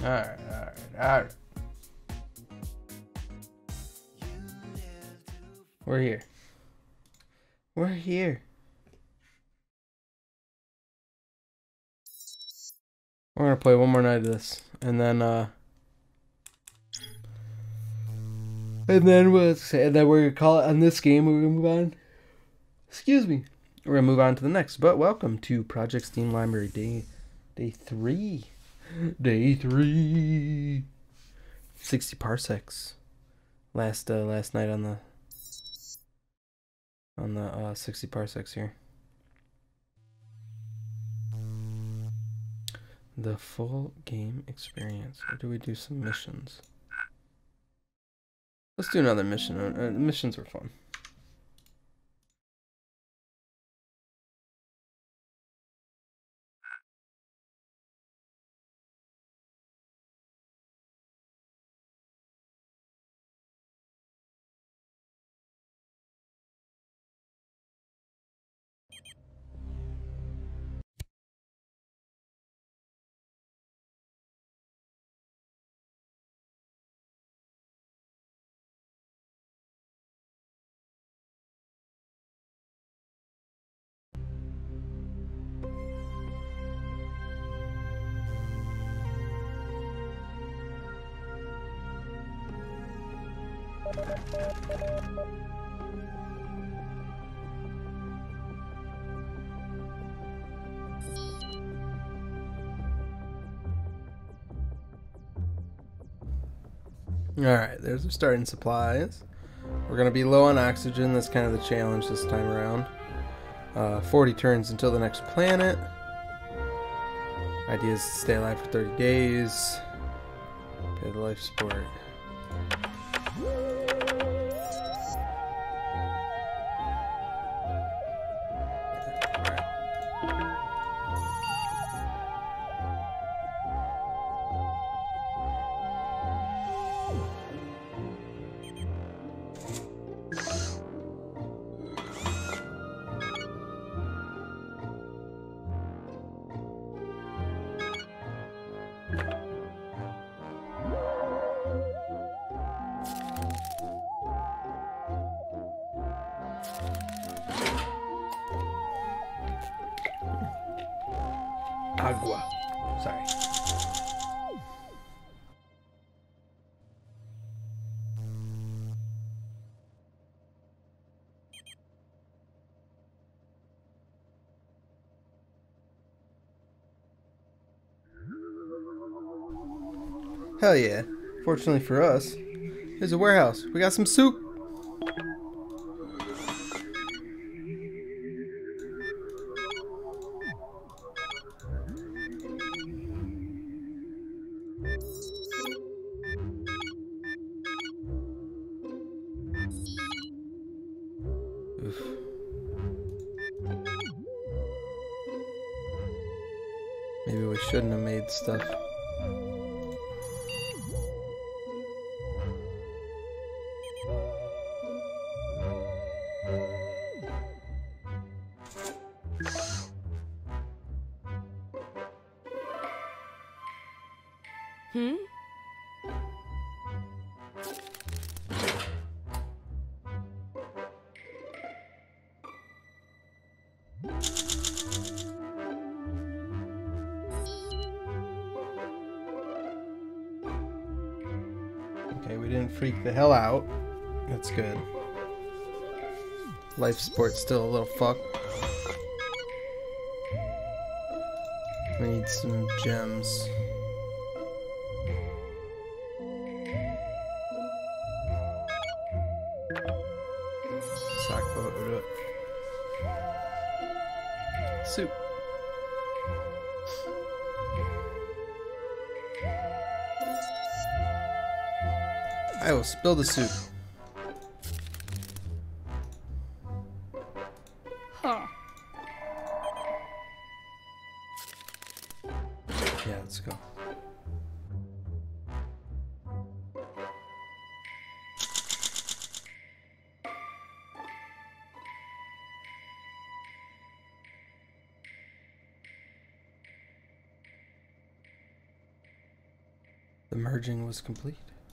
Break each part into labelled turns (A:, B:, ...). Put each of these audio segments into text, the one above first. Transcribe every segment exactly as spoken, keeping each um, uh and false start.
A: Alright, alright, alright. We're here. We're here. We're gonna play one more night of this, and then uh, and then we'll say, and then we're gonna call it on this game. We're gonna move on. Excuse me. We're gonna move on to the next. But welcome to Project Steam Library Day, Day Three, Day Three. Sixty parsecs. Last uh, last night on the on the uh, sixty parsecs here. The full game experience. Or do we do some missions? Let's do another mission. Uh, missions were fun. Alright, there's our starting supplies. We're going to be low on oxygen. That's kind of the challenge this time around. Uh, forty turns until the next planet. Idea is to stay alive for thirty days. Pay the life support. Agua. Sorry. Hell yeah. Fortunately for us, there's a warehouse. We got some soup. Oof. Maybe we shouldn't have made stuff.
B: Hmm?
A: Okay, we didn't freak the hell out. That's good. Life support's still a little fucked. We need some gems. Sackboat will do it. Soup. I will spill the soup.
B: Huh.
A: Yeah, let's go. The merging was complete.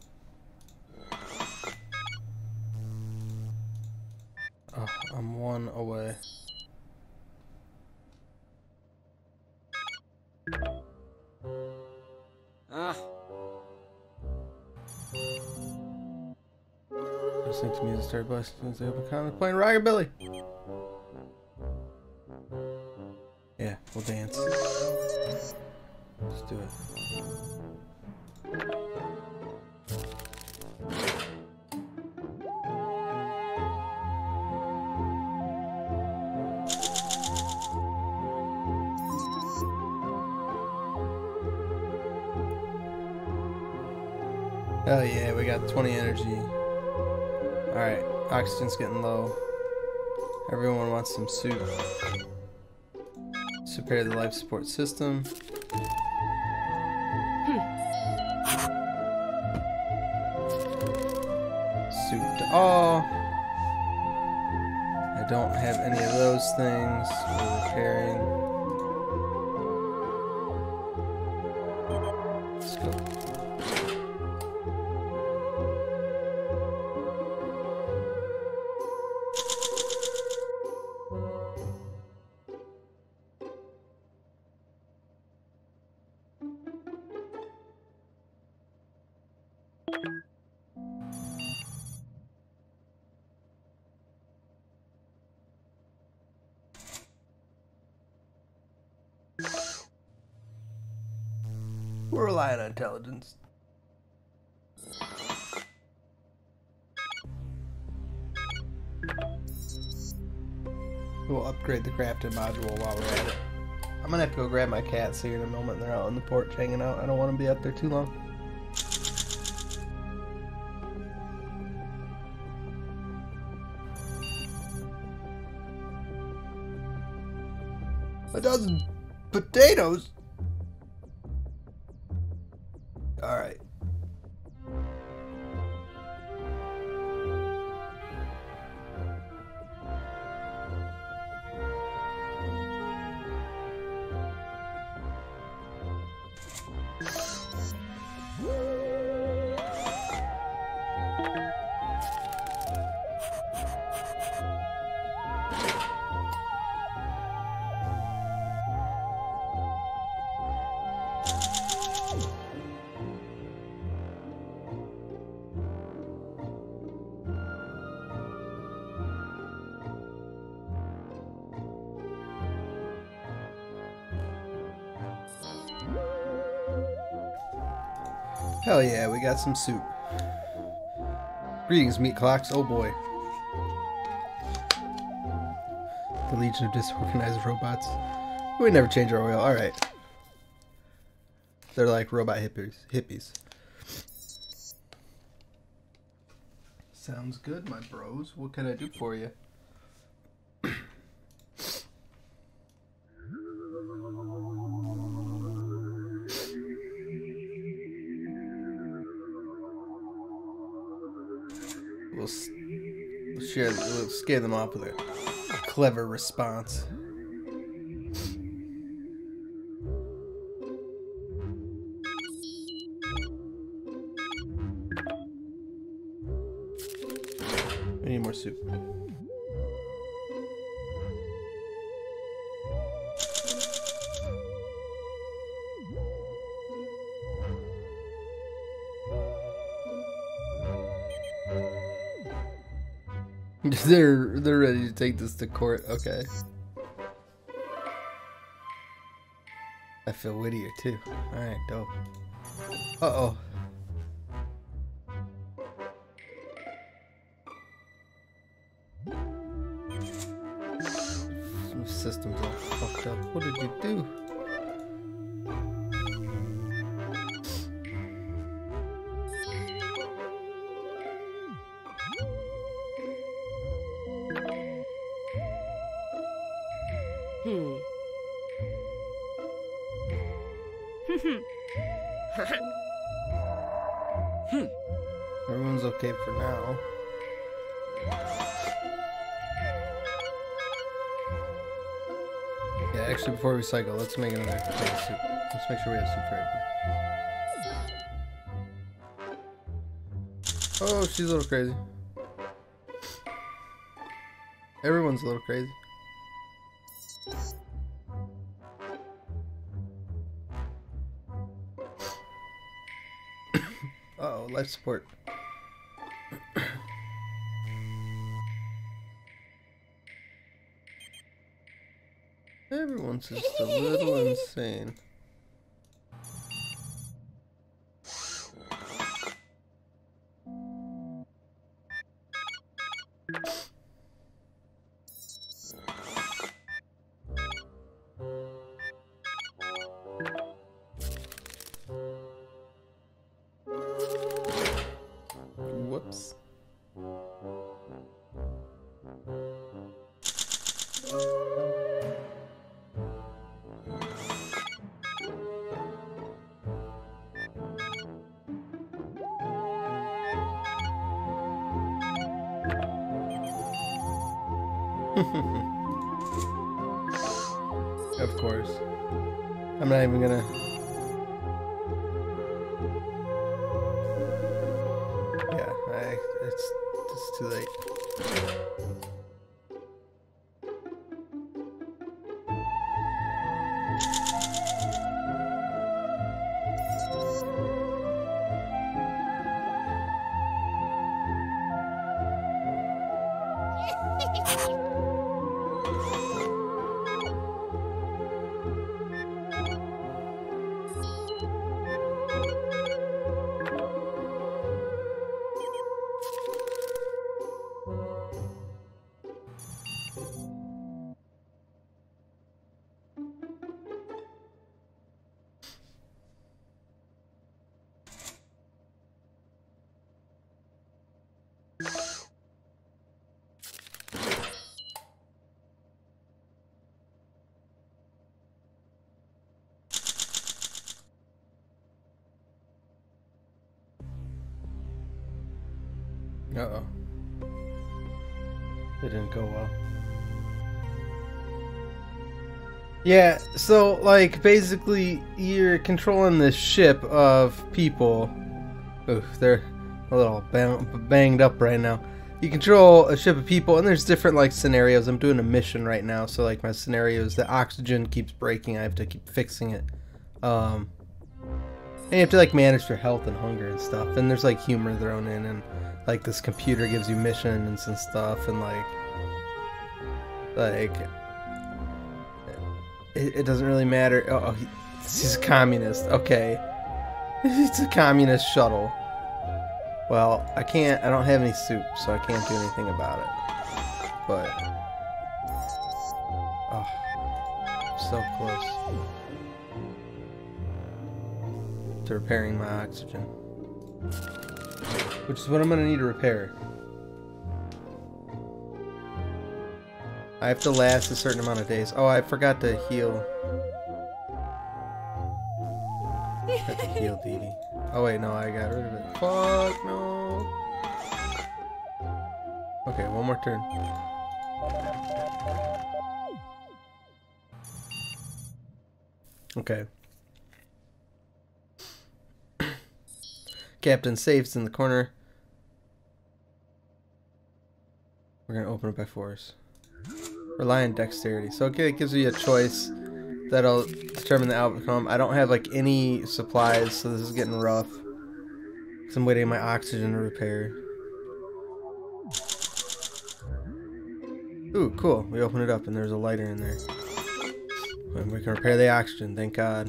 A: Oh, I'm one away.
B: Ah.
A: Listening to music started blasting as they open comment playing Rockabilly. Yeah, we'll dance. Let's do it. Oh yeah, we got twenty energy. Alright, oxygen's getting low. Everyone wants some soup. Let's repair the life support system. Soup to all. I don't have any of those things for repairing. Let's go. We're relying on intelligence. We'll upgrade the crafting module while we're at it. I'm gonna have to go grab my cats here in a moment. They're out on the porch hanging out. I don't want them to be out there too long. A dozen potatoes? Alright. Hell yeah, we got some soup. Greetings, meat clocks. Oh boy. The Legion of Disorganized Robots. We never change our oil. Alright. They're like robot hippies. Hippies. Sounds good, my bros. What can I do for you? We'll, we'll, share, we'll scare them off with a clever response. We need more soup. They're they're ready to take this to court. Okay. I feel wittier too. All right, dope. Uh oh. The system's all fucked up. What did you do?
B: Hmm. Hmm.
A: Everyone's okay for now. Yeah, actually, before we cycle, let's make another plate of soup. Let's make sure we have soup for everybody. Oh, she's a little crazy. Everyone's a little crazy. Uh-oh, life support. Everyone's just a little insane. Whoops. Of course. I'm not even gonna... Yeah, I, it's, it's too late. Uh-oh. It didn't go well. Yeah, so, like, basically, you're controlling this ship of people. Oof, they're a little bang banged up right now. You control a ship of people, and there's different, like, scenarios. I'm doing a mission right now, so, like, my scenario is the oxygen keeps breaking. I have to keep fixing it. Um, and you have to, like, manage your health and hunger and stuff. And there's, like, humor thrown in, and, like, this computer gives you missions and stuff, and, like, like... It, it doesn't really matter. Oh, he, he's a communist. Okay. It's a communist shuttle. Well, I can't, I don't have any soup, so I can't do anything about it. But... Oh. So close. To repairing my oxygen. Which is what I'm gonna need to repair. I have to last a certain amount of days. Oh, I forgot to heal. I have to heal Dee Dee. Oh wait, no, I got rid of it. Fuck, no. Okay, one more turn. Okay. Captain Safe's in the corner. We're gonna open it by force. Rely on dexterity. So okay, it gives you a choice that'll determine the outcome. I don't have like any supplies, so this is getting rough. Cause I'm waiting my oxygen to repair. Ooh, cool. We open it up and there's a lighter in there. And we can repair the oxygen, thank God.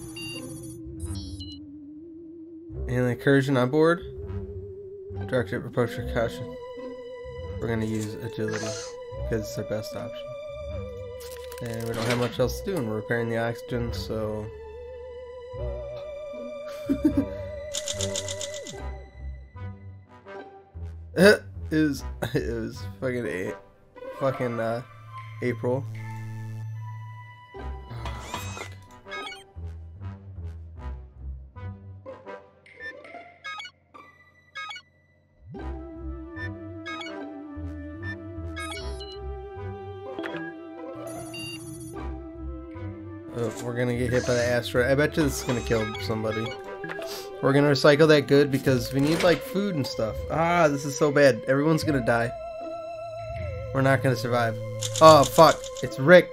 A: And the incursion on board. Directed approach with caution. We're gonna use agility because it's our best option. And we don't have much else to do, and we're repairing the oxygen, so... it was, it was fucking, a, fucking uh, April. Oh, we're gonna get hit by the asteroid. I bet you this is gonna kill somebody. We're gonna recycle that good because we need like food and stuff. Ah, this is so bad. Everyone's gonna die. We're not gonna survive. Oh fuck! It's Rick.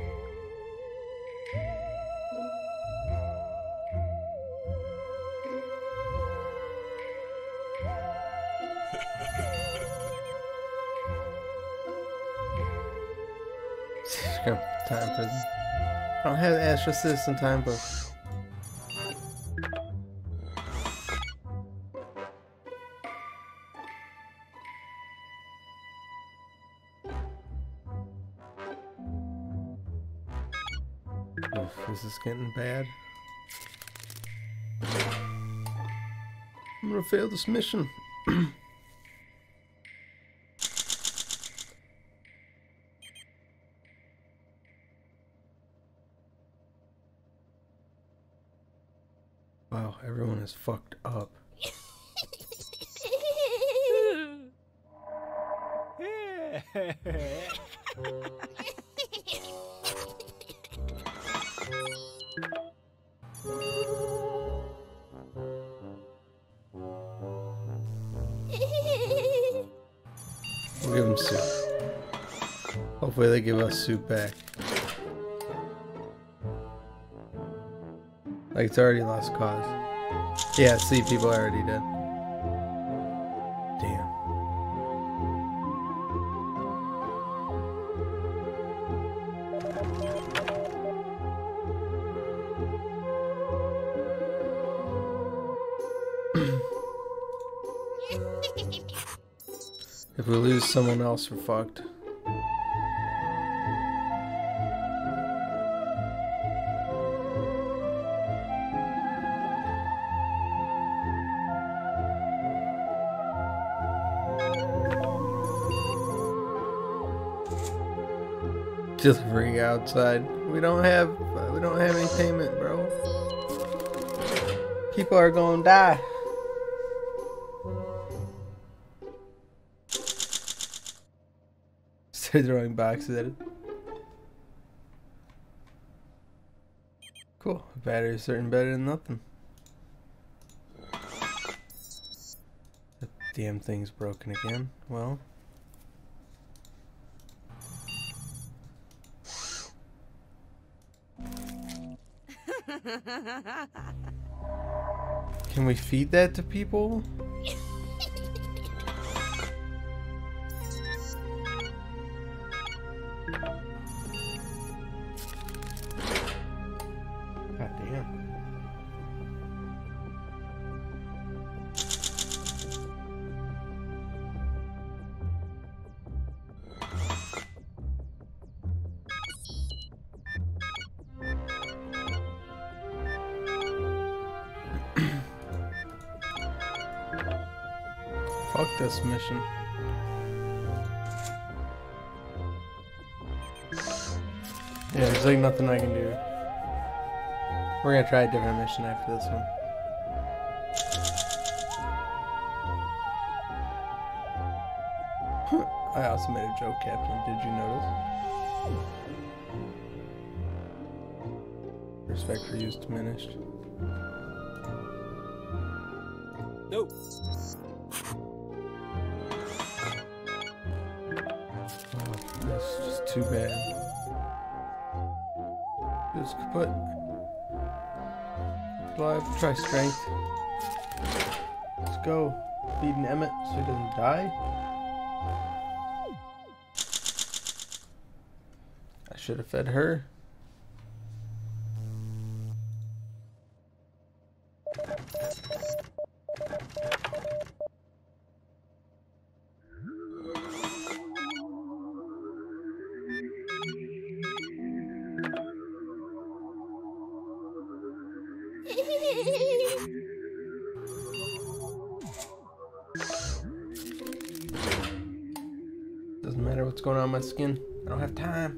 A: Time prison. I don't have Astro Citizen time book. Oof, this is getting bad. I'm gonna fail this mission. Wow, everyone is fucked up. We'll give them soup. Hopefully they give us soup back. Like it's already lost cause. Yeah, see, people are already dead. Damn. If we lose someone else, we're fucked. Delivery outside. We don't have uh, we don't have any payment, bro. People are gonna die. Start throwing boxes at it. Cool. Battery's certain better than nothing. The damn thing's broken again. Well. Can we feed that to people? God damn. Fuck this mission. Yeah, there's like nothing I can do. We're gonna try a different mission after this one. I also made a joke, Captain. Did you notice? Respect for you is diminished.
B: No.
A: That's just too bad. Just kaput. Well, I have to try strength. Let's go. Feeding Emmett so he doesn't die. I should have fed her. Doesn't matter what's going on with my skin. I don't have time.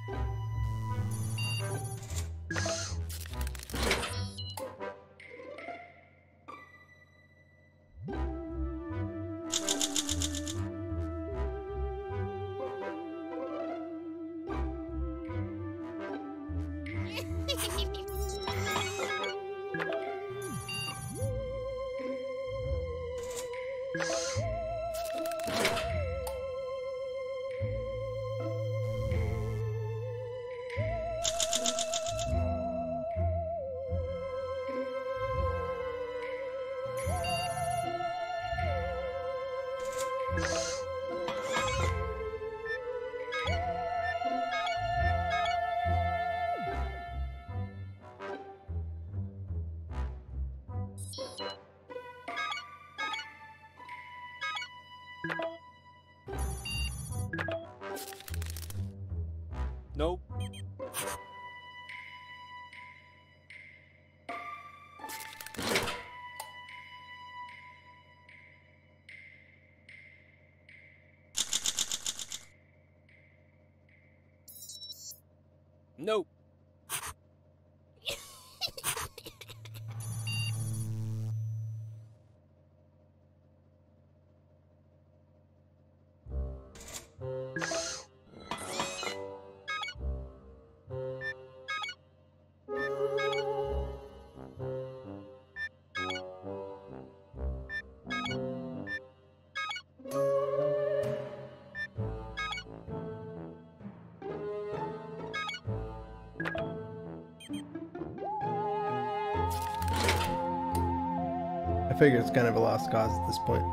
B: Nope. Nope.
A: I figure it's kind of a lost cause at this point.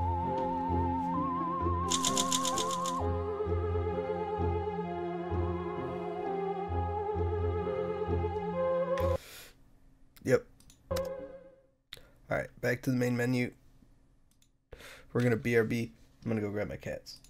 A: Yep. Alright, back to the main menu. We're gonna B R B. I'm gonna go grab my cats.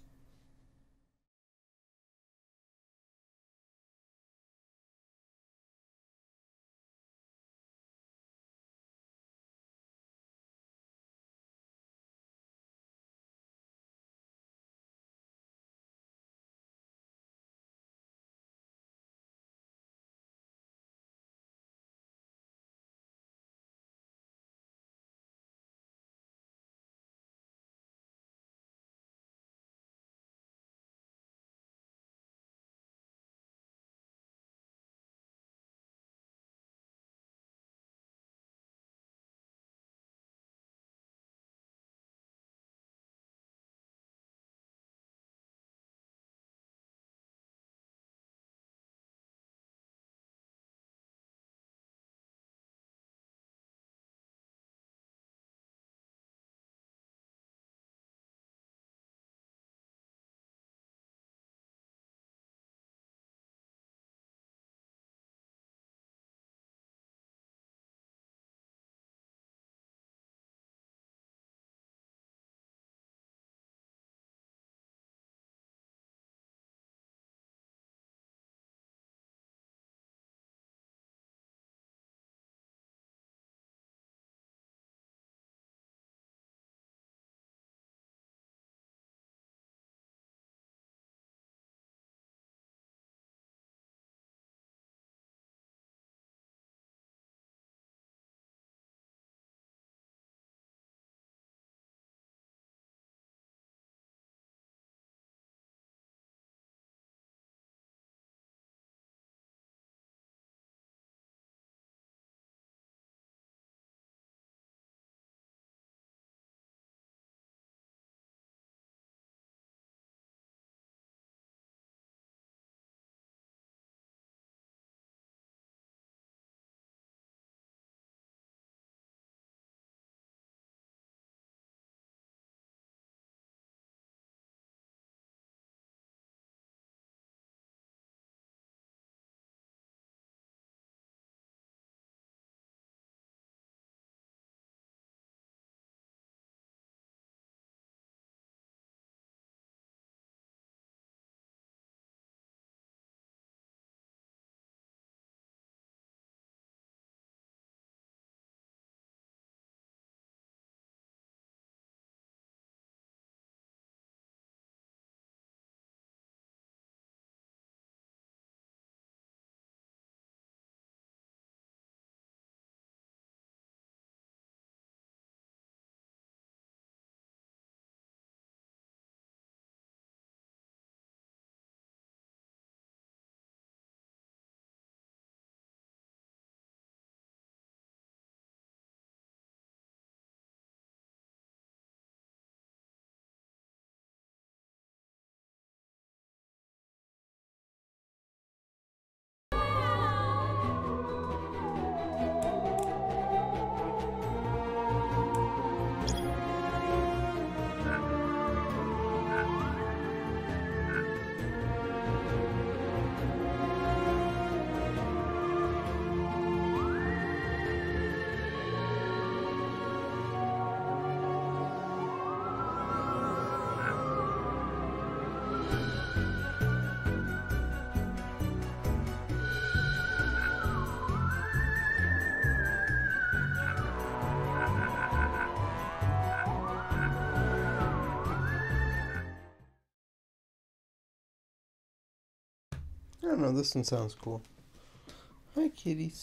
A: don't know, this one sounds cool. Hi, kitties.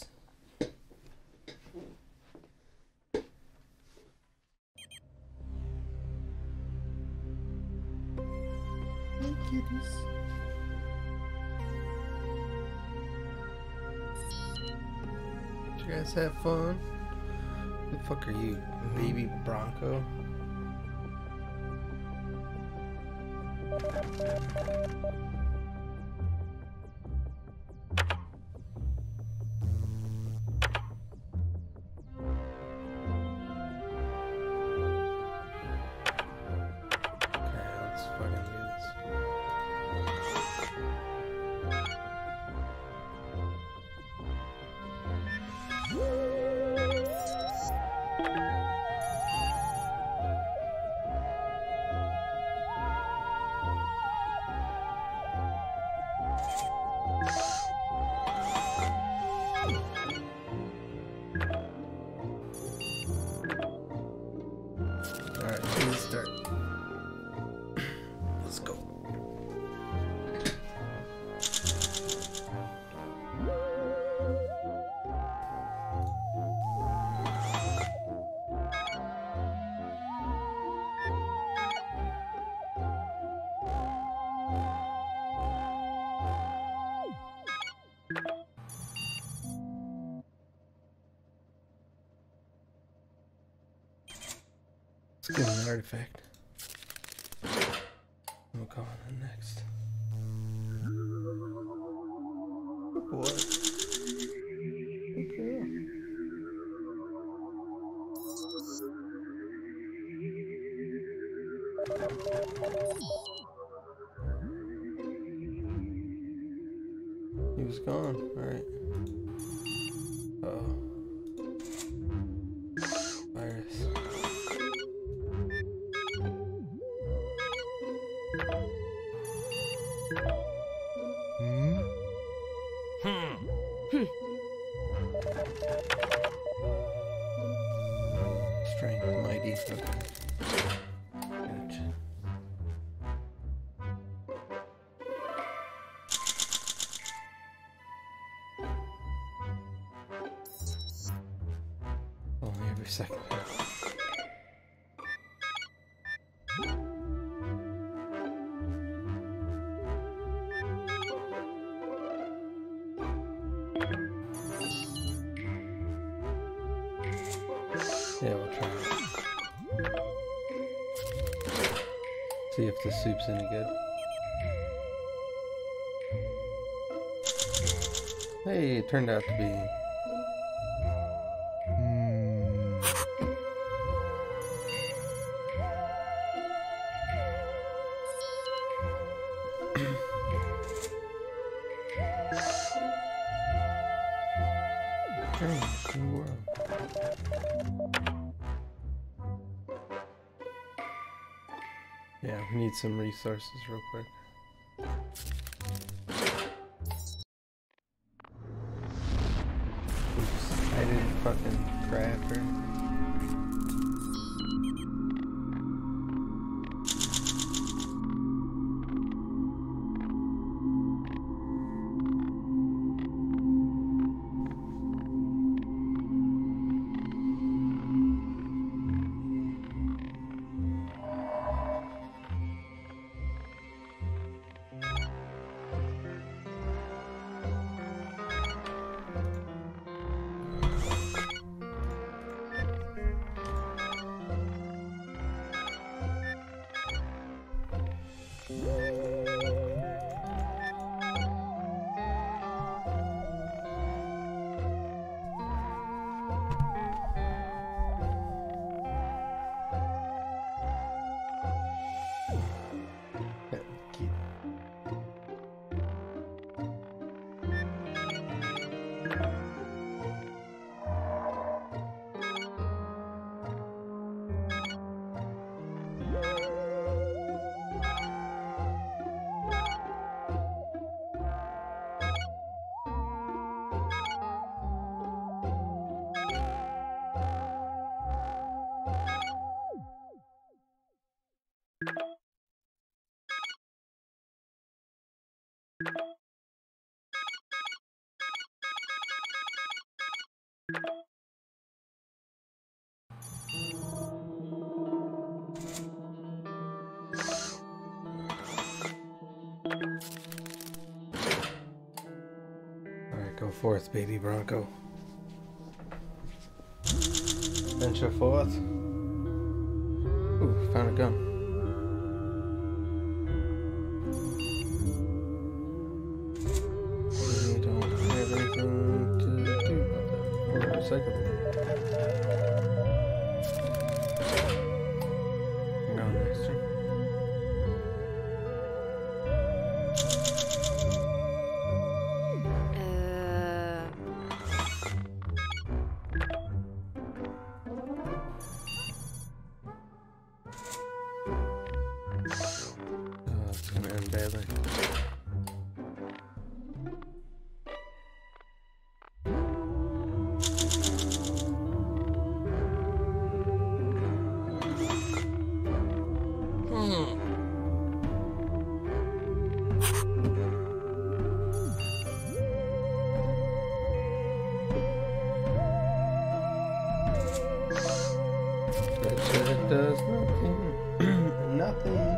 A: Hi, kitties. Did you guys have fun? Who the fuck are you? Baby Bronco? Alright, please start. Let's go. Let's give him an artifact. We'll go on to the next. Good boy. Good girl. He was gone. Alright. Uh-oh. Virus. Strength, mighty. Okay. Gotcha. Only every second. Yeah, we'll try it. See if the soup's any good. Hey, it turned out to be... Mm. Strange new world. Yeah, we need some resources real quick. Oops, I didn't fucking craft her. Alright, go forth, baby Bronco. Venture forth. Ooh, found a gun. We don't have anything to do about that. Or recycle it. No, next turn. Oh, it's gonna end badly. It does nothing. Nothing.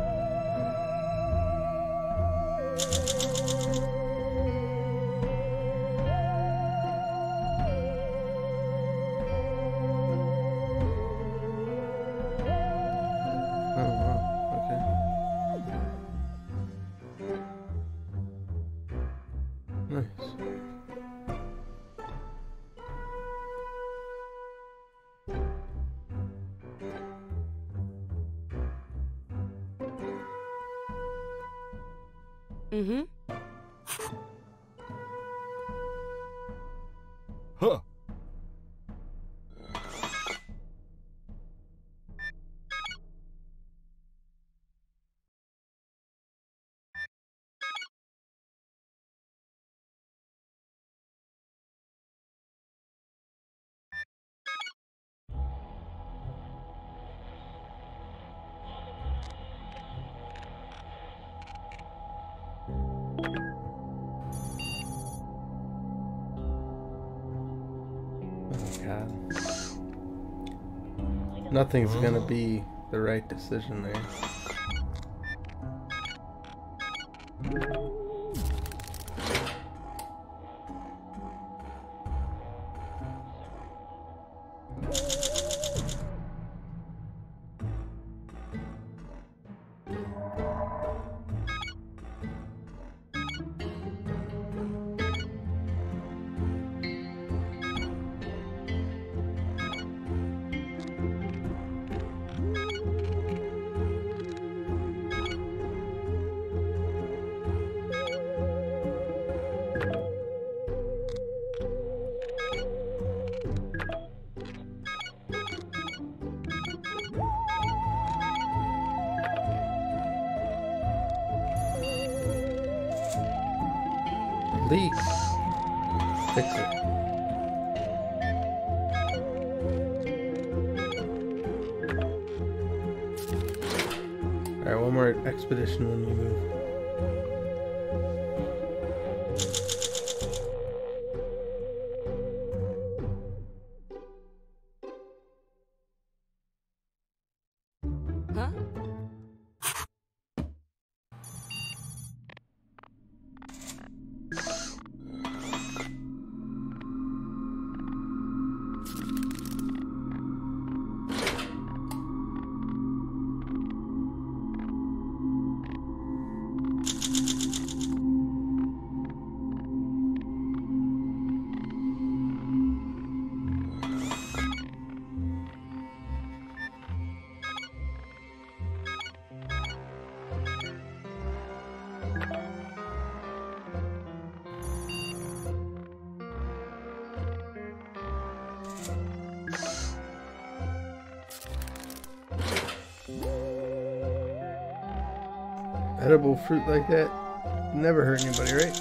A: Oh wow, okay. Nice.
C: Mm-hmm.
B: Huh.
A: Oh god. Nothing's gonna be the right decision there. Leak. Fix it. Alright, one more expedition when we move.
C: Huh?
A: Edible fruit like that never hurt anybody, right?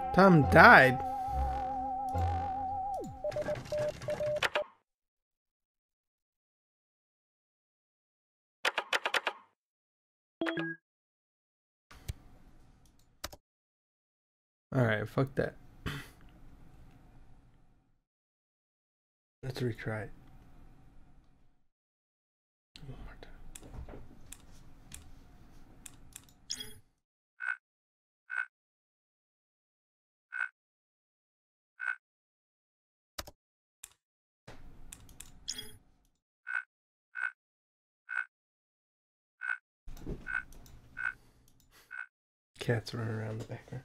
A: Tom died. Alright, fuck that. Let's retry it. One more time. Cats running around the background.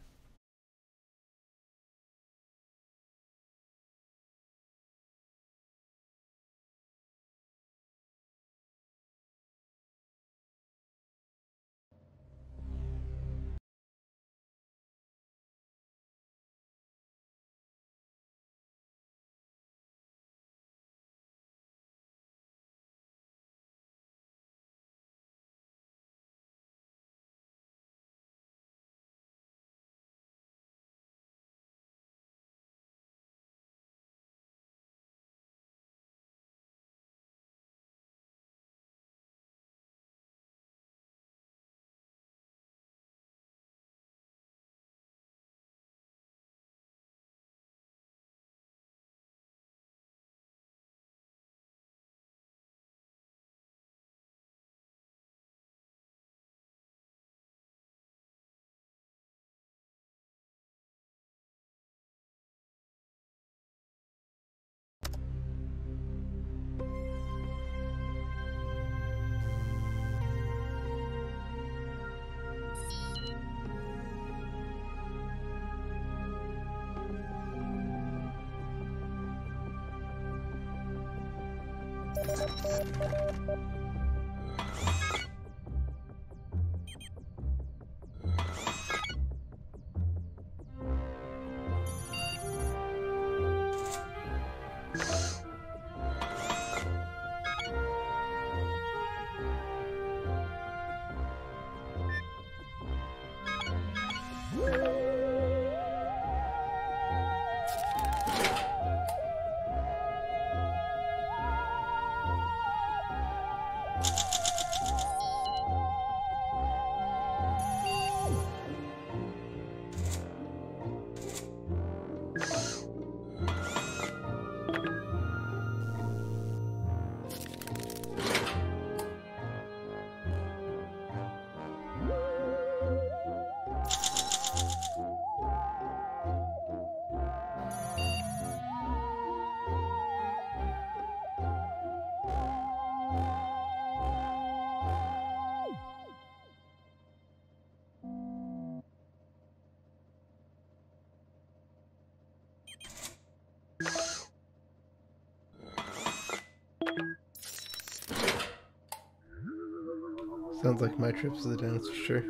A: Sounds like my trip to the dance for sure.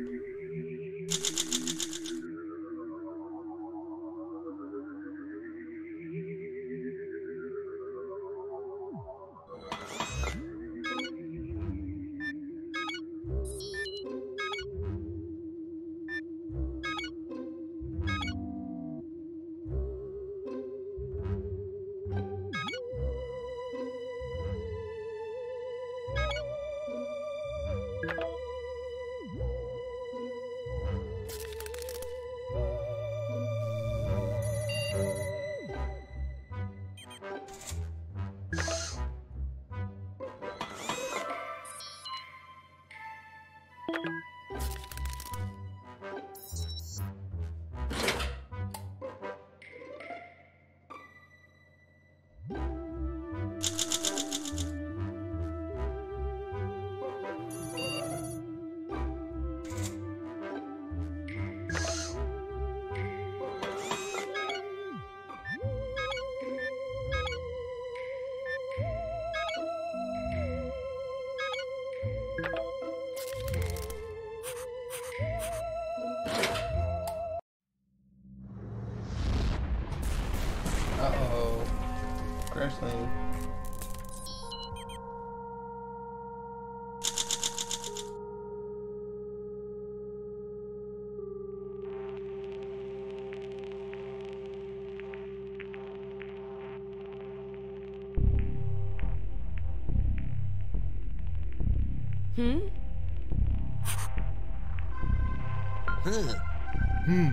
A: Uh-oh. Crash landed.
C: Hmm?
A: Hmm.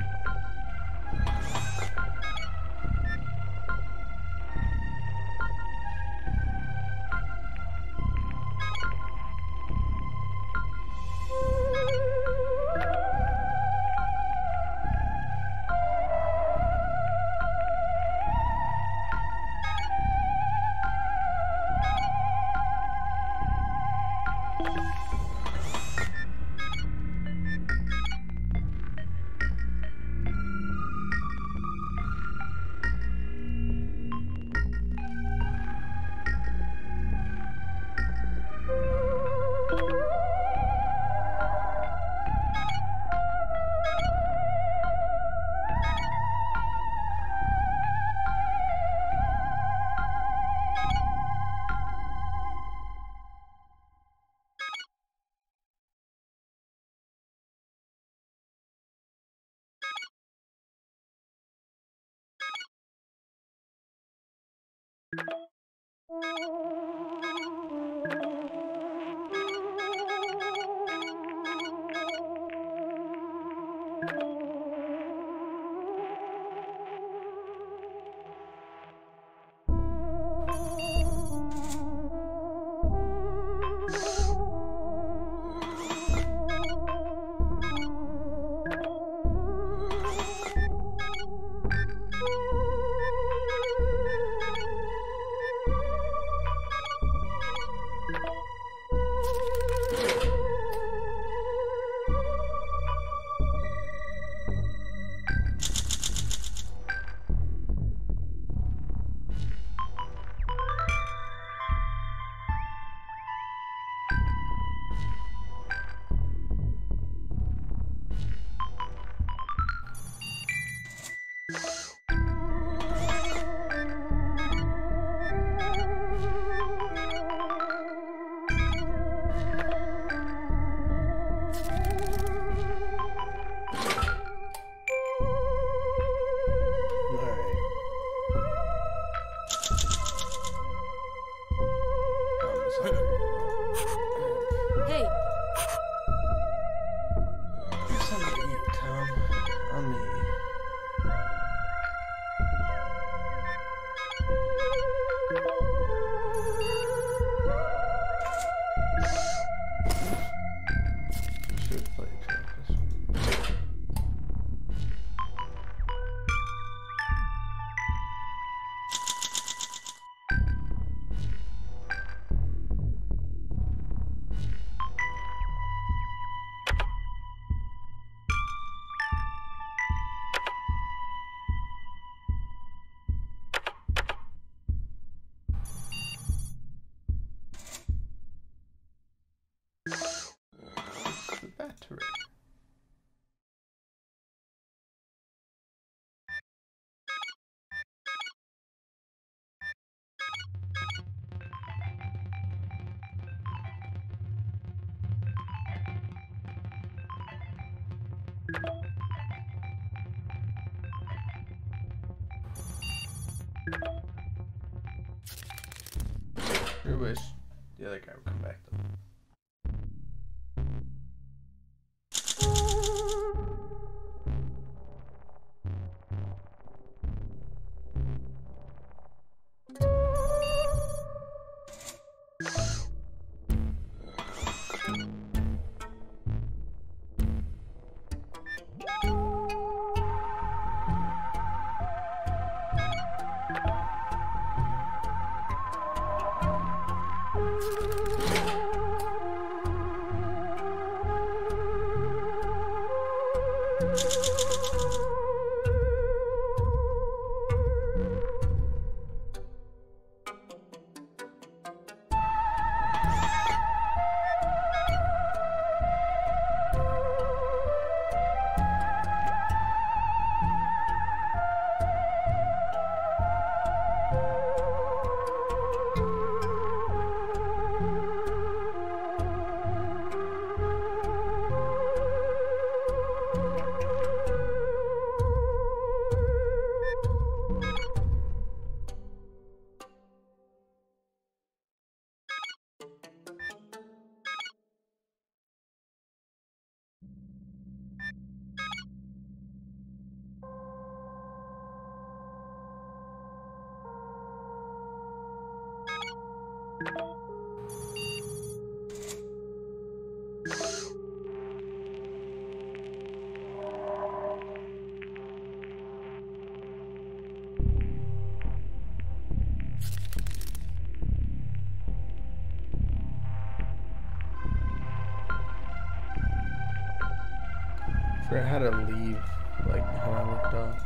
C: Hey,
A: There's something to eat, Tom. On me. Should play track this one. The battery. Sure wish the other guy would come back though. forgot how to leave, like how I left off.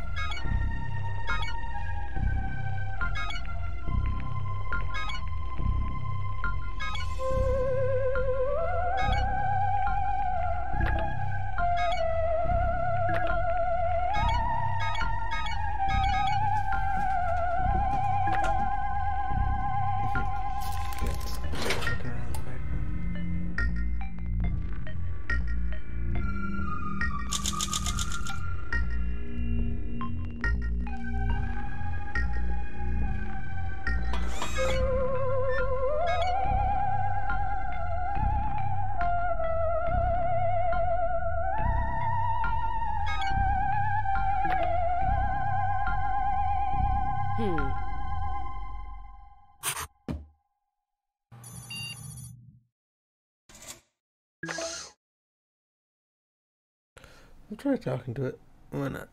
C: Hmm.
A: I'll try talking to it. Why not?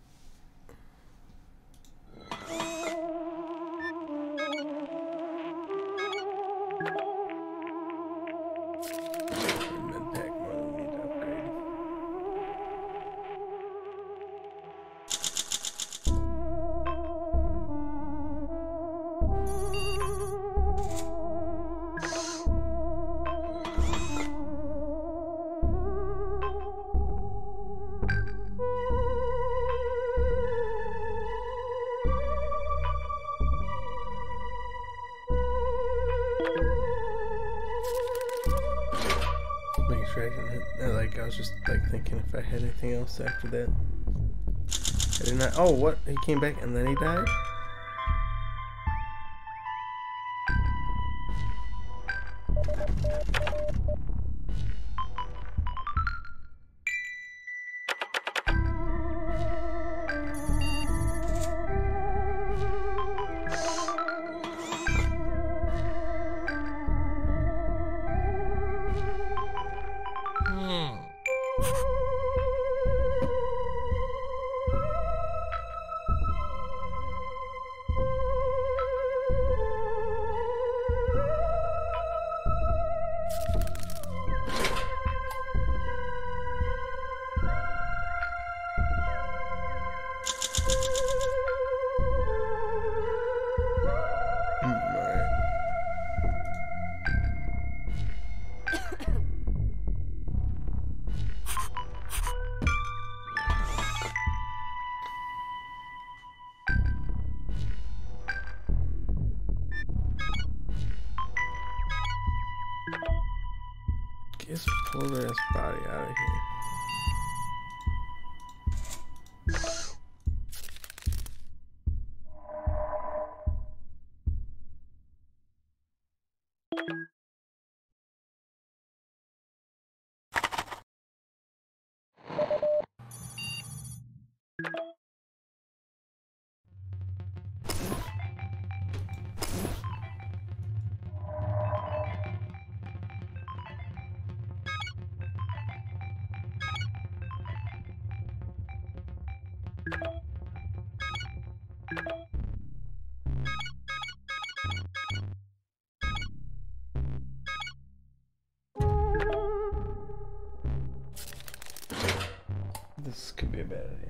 A: Med-pack one we need to upgrade. Make sure I didn't hit, uh, like, I was just, like, thinking if I had anything else after that. I did not, oh, what? He came back and then he died? Just pull this body out of here. This could be a bad idea.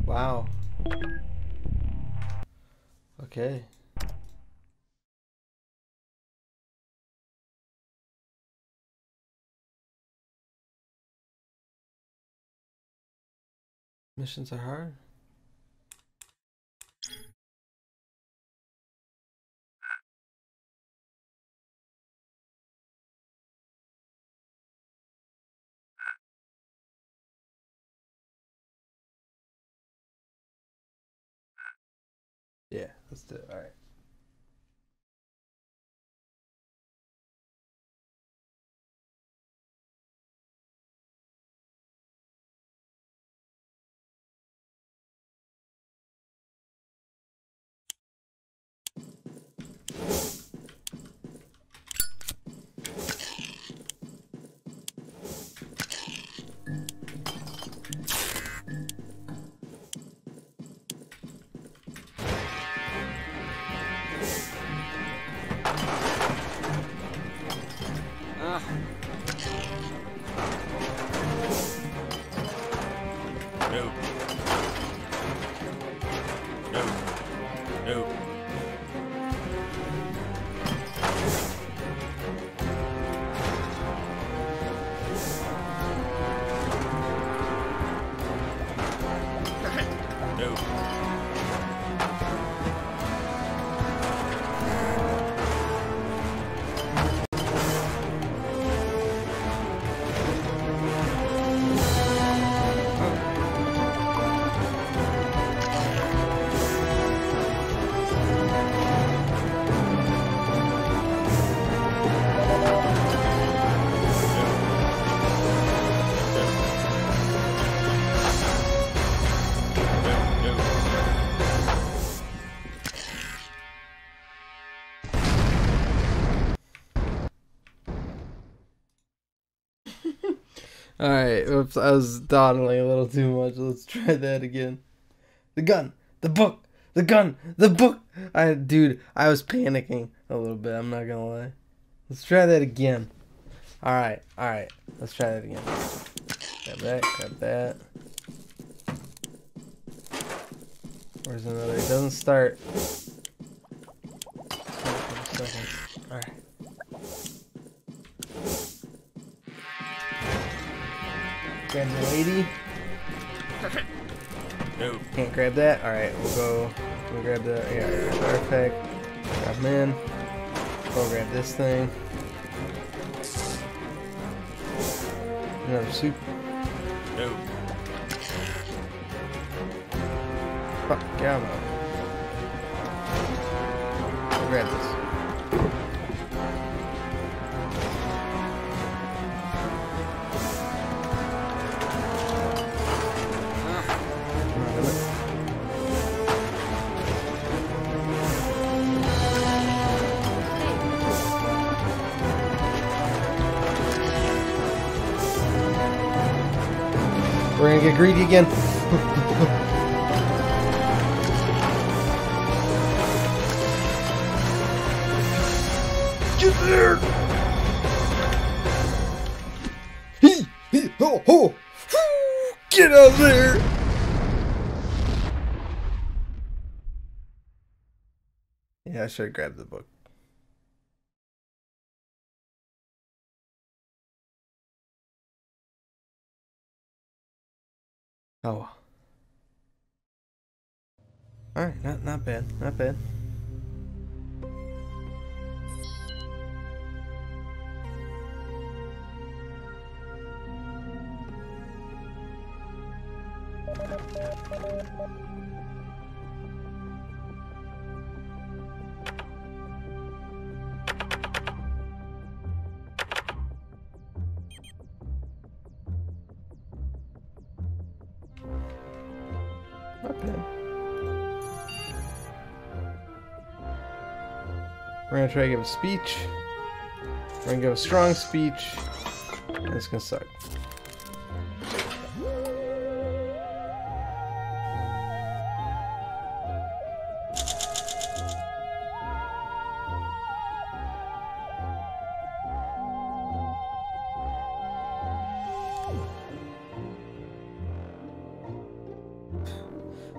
A: Wow. Okay. Missions are hard. Yeah, let's do it. All right.
B: Ah. No. No. No. No.
A: Alright, oops, I was dawdling a little too much. Let's try that again. The gun, the book, the gun, the book. I, dude, I was panicking a little bit. I'm not gonna lie. Let's try that again. Alright, alright. Let's try that again. Grab that, grab that. Where's another? It doesn't start. Alright. Grab the lady.
B: No.
A: Can't grab that. Alright, we'll go. We'll grab the. Yeah, grab the artifact. Grab him in. Go grab this thing. Another soup.
B: No.
A: Fuck, get out of my way. We'll grab this. We're gonna get greedy again. Get there! Hee! Hee! Ho! Ho! Get out there! Yeah, I should have grabbed the book. Oh. Alright, not not bad. Not bad. Not bad. We're gonna try to give a speech. We're gonna give a strong speech. And it's gonna suck.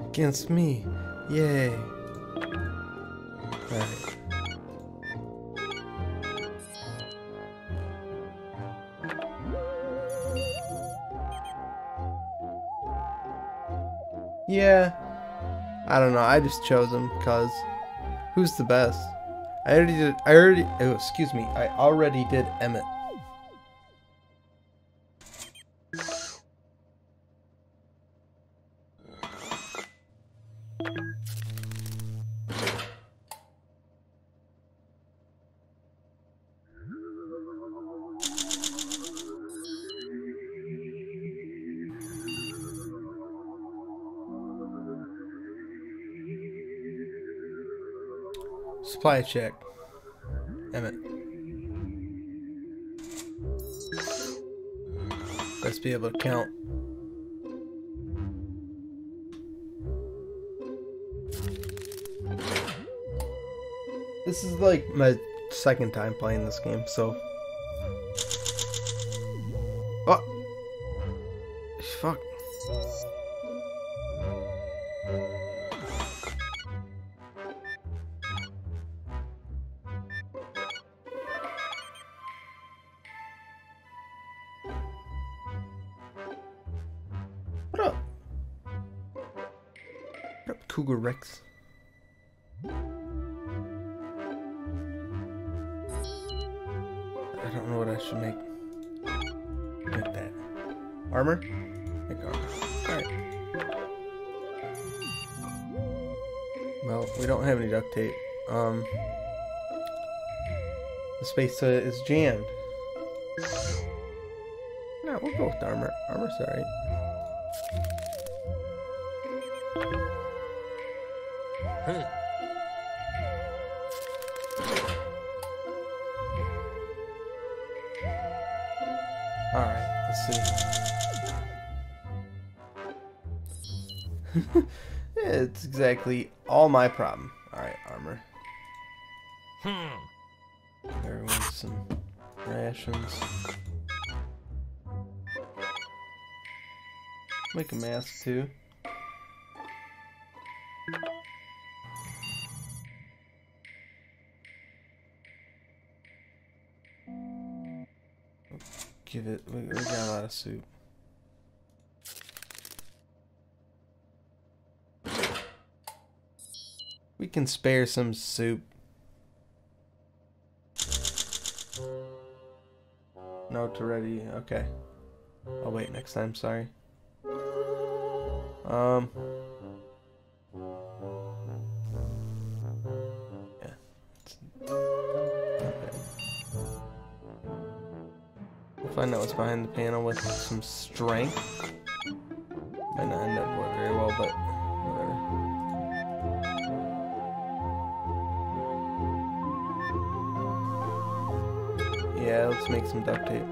A: against me. Yay. Alright. Yeah. I don't know. I just chose him because who's the best? I already did. I already. Oh, excuse me. I already did Emmett. Supply check. Emmett. Let's be able to count. This is like my second time playing this game, so. Oh! Fuck. What up? What up, Cougar Rex? I don't know what I should make. Make that. Armor? Make armor. Alright. Well, we don't have any duct tape. Um, the space uh, is jammed. No, we'll go with armor. Armor's alright. Alright, let's see. It's exactly all my problem. Alright, armor.
B: Hmm.
A: Give everyone some rations. Make a mask too. Give it. We, we got a lot of soup. We can spare some soup. No to ready. Okay. I'll wait next time. Sorry. Um. Yeah. It's not bad. We'll find out what's behind the panel with some strength. Might not end up going very well, but whatever. Yeah, let's make some duct tape.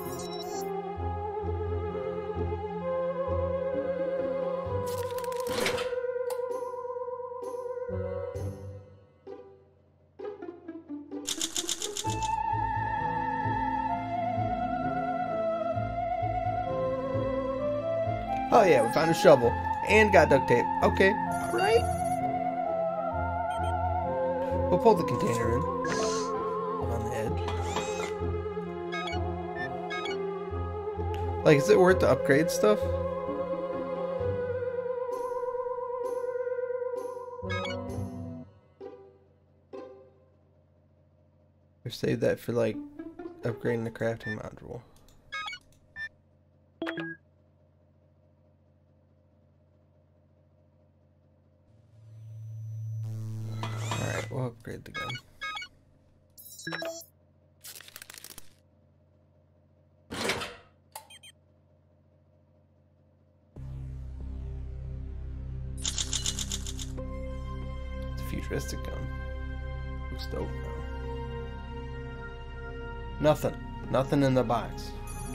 A: Oh yeah, we found a shovel and got duct tape. Okay, alright. We'll pull the container in on the edge. Like, is it worth to upgrade stuff? Or save that for like upgrading the crafting module. Alright, we'll upgrade the gun. It's a futuristic gun. Looks dope now. Nothing. Nothing in the box.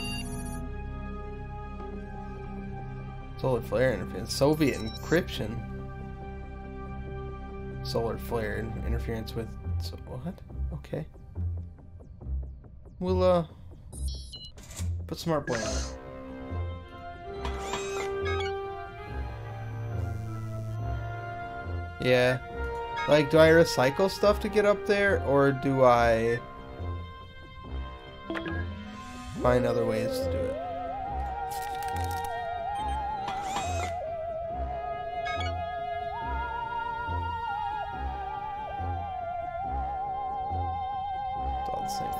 A: Solar flare interference. Soviet encryption. Solar flare interference with. So, what? Okay. We'll uh put smart boy on it. Yeah. Like, do I recycle stuff to get up there, or do I find other ways to do it? It's all the same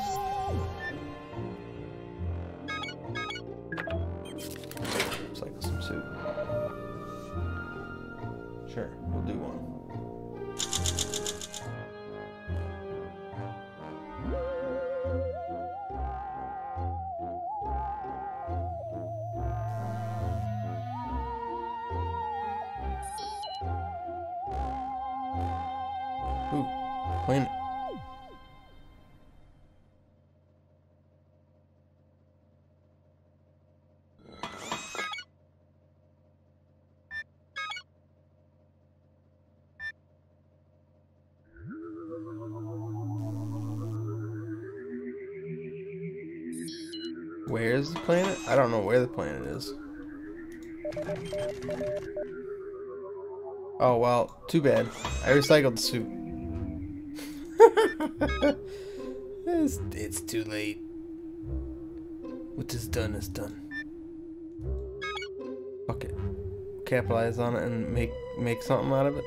A: resources. Recycle some soup. Sure, we'll do one. Ooh, planet. Where is the planet? I don't know where the planet is. Oh, well, too bad. I recycled the soup. it's, it's too late. What is done is done. Fuck it. Capitalize on it and make make something out of it.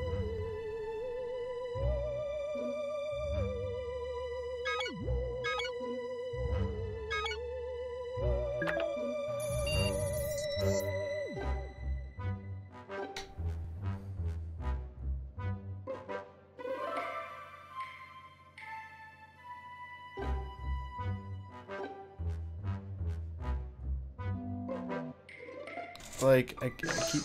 A: Like, I, I keep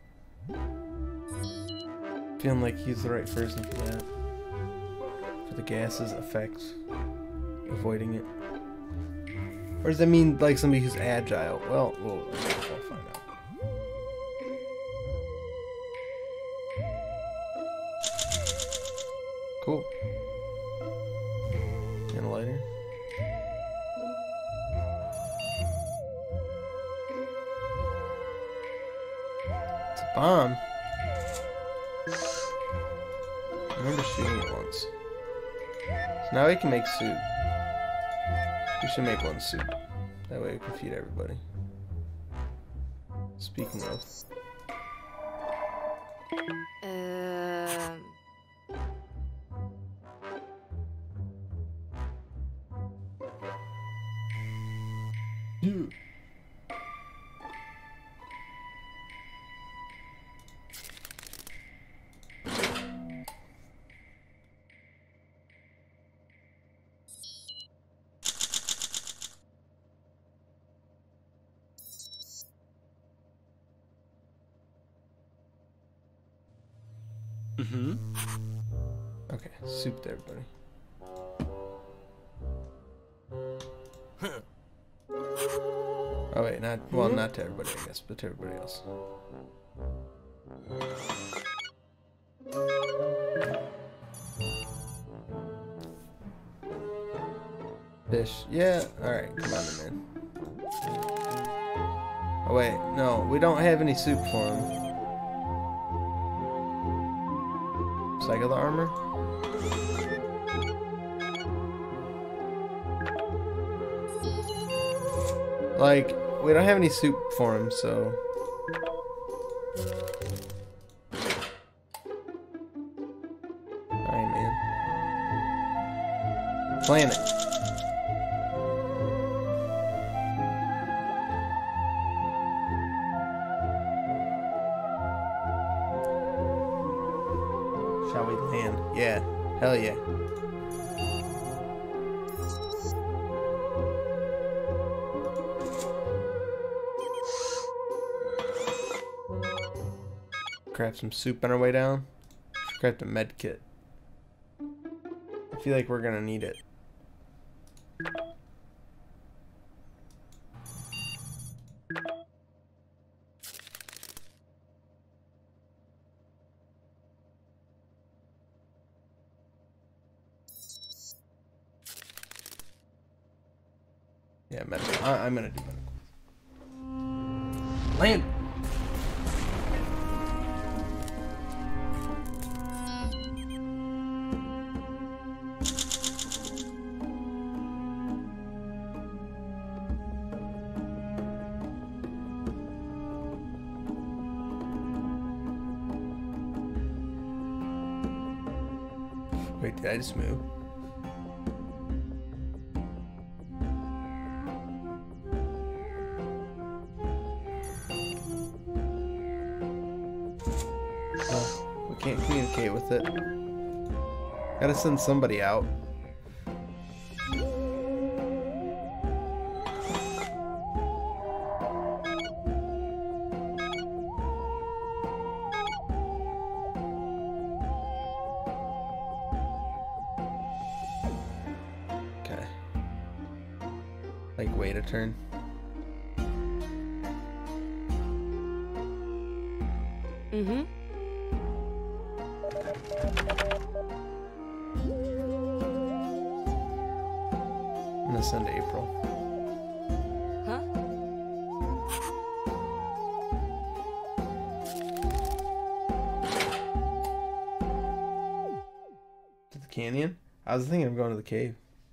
A: feeling like he's the right person for that. For the gases effects. Avoiding it. Or does that mean, like, somebody who's agile? Well, we'll, we'll find out. Cool. And a lighter. Bomb. I remember shooting it once. So now we can make soup. We should make one soup. That way we can feed everybody. Speaking of.
C: Um.
A: Yeah. Mm-hmm. Okay, soup to everybody. Oh wait, not well, not to everybody, I guess, but to everybody else. Fish, yeah. All right, come on, then, man. Oh wait, no, we don't have any soup for him. Cycle the armor. Like, we don't have any soup for him, so. Alright, man. Planet. Shall we land? Yeah. Hell yeah. Grab some soup on our way down. Grab the med kit. I feel like we're gonna need it. Yeah, medical. I I'm gonna do medical. Land! Wait, did I just move? Oh, we can't communicate with it. Gotta send somebody out. Okay. Like, wait a turn.
C: Mm-hmm.
A: I'm gonna send April.
C: Huh?
A: To the canyon? I was thinking of going to the cave.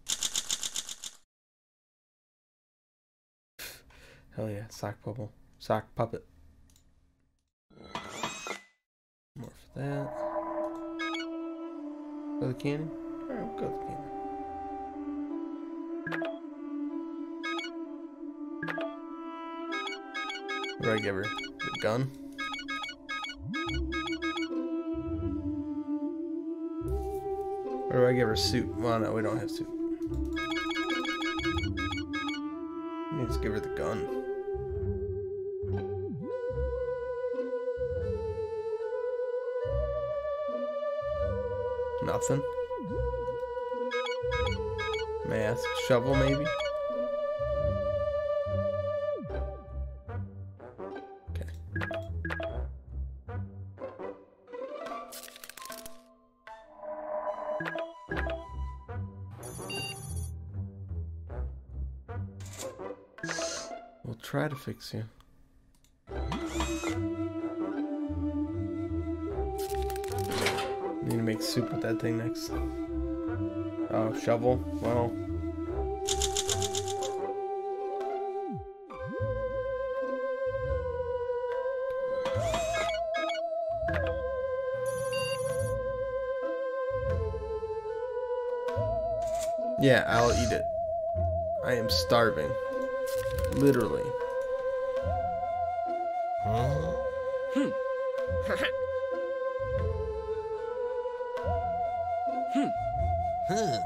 A: Hell yeah, sock puppet. Sock puppet. More for that. Go to the canyon? Alright, we'll go to the canyon. What do I give her? The gun? Or do I give her suit? Well, no, we don't have suit. Let me just give her the gun. Nothing. Mask, shovel, maybe. Okay. We'll try to fix you. Need to make soup with that thing next. Oh, shovel. Well. Yeah, I'll eat it. I am starving. Literally.
B: Hmm. Hmm. Huh.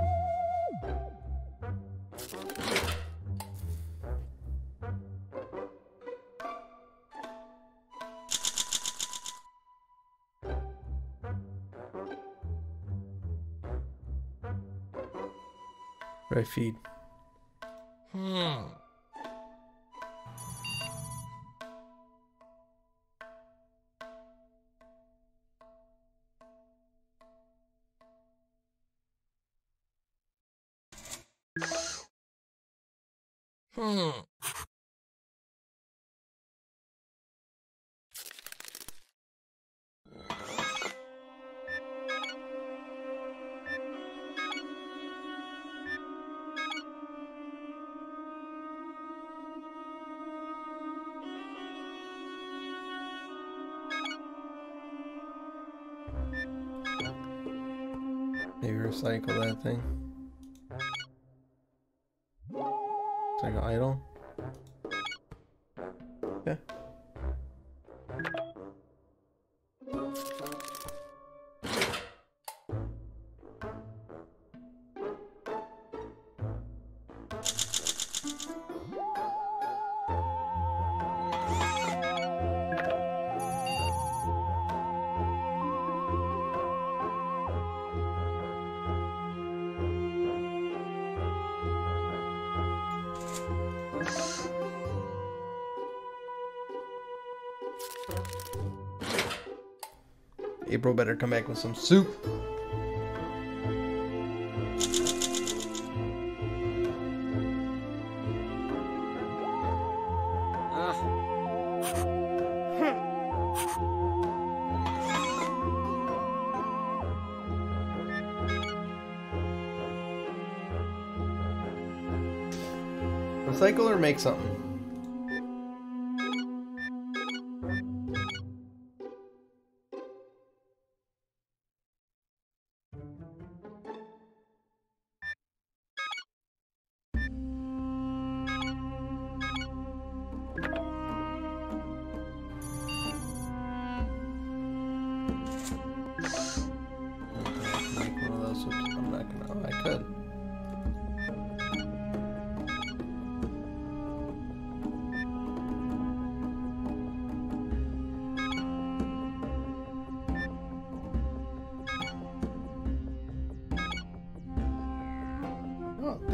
A: What do I feed?
B: Hmm. Hmm.
A: Maybe recycle that thing. Recycle idle. Yeah. April better come back with some soup. Recycle or make something?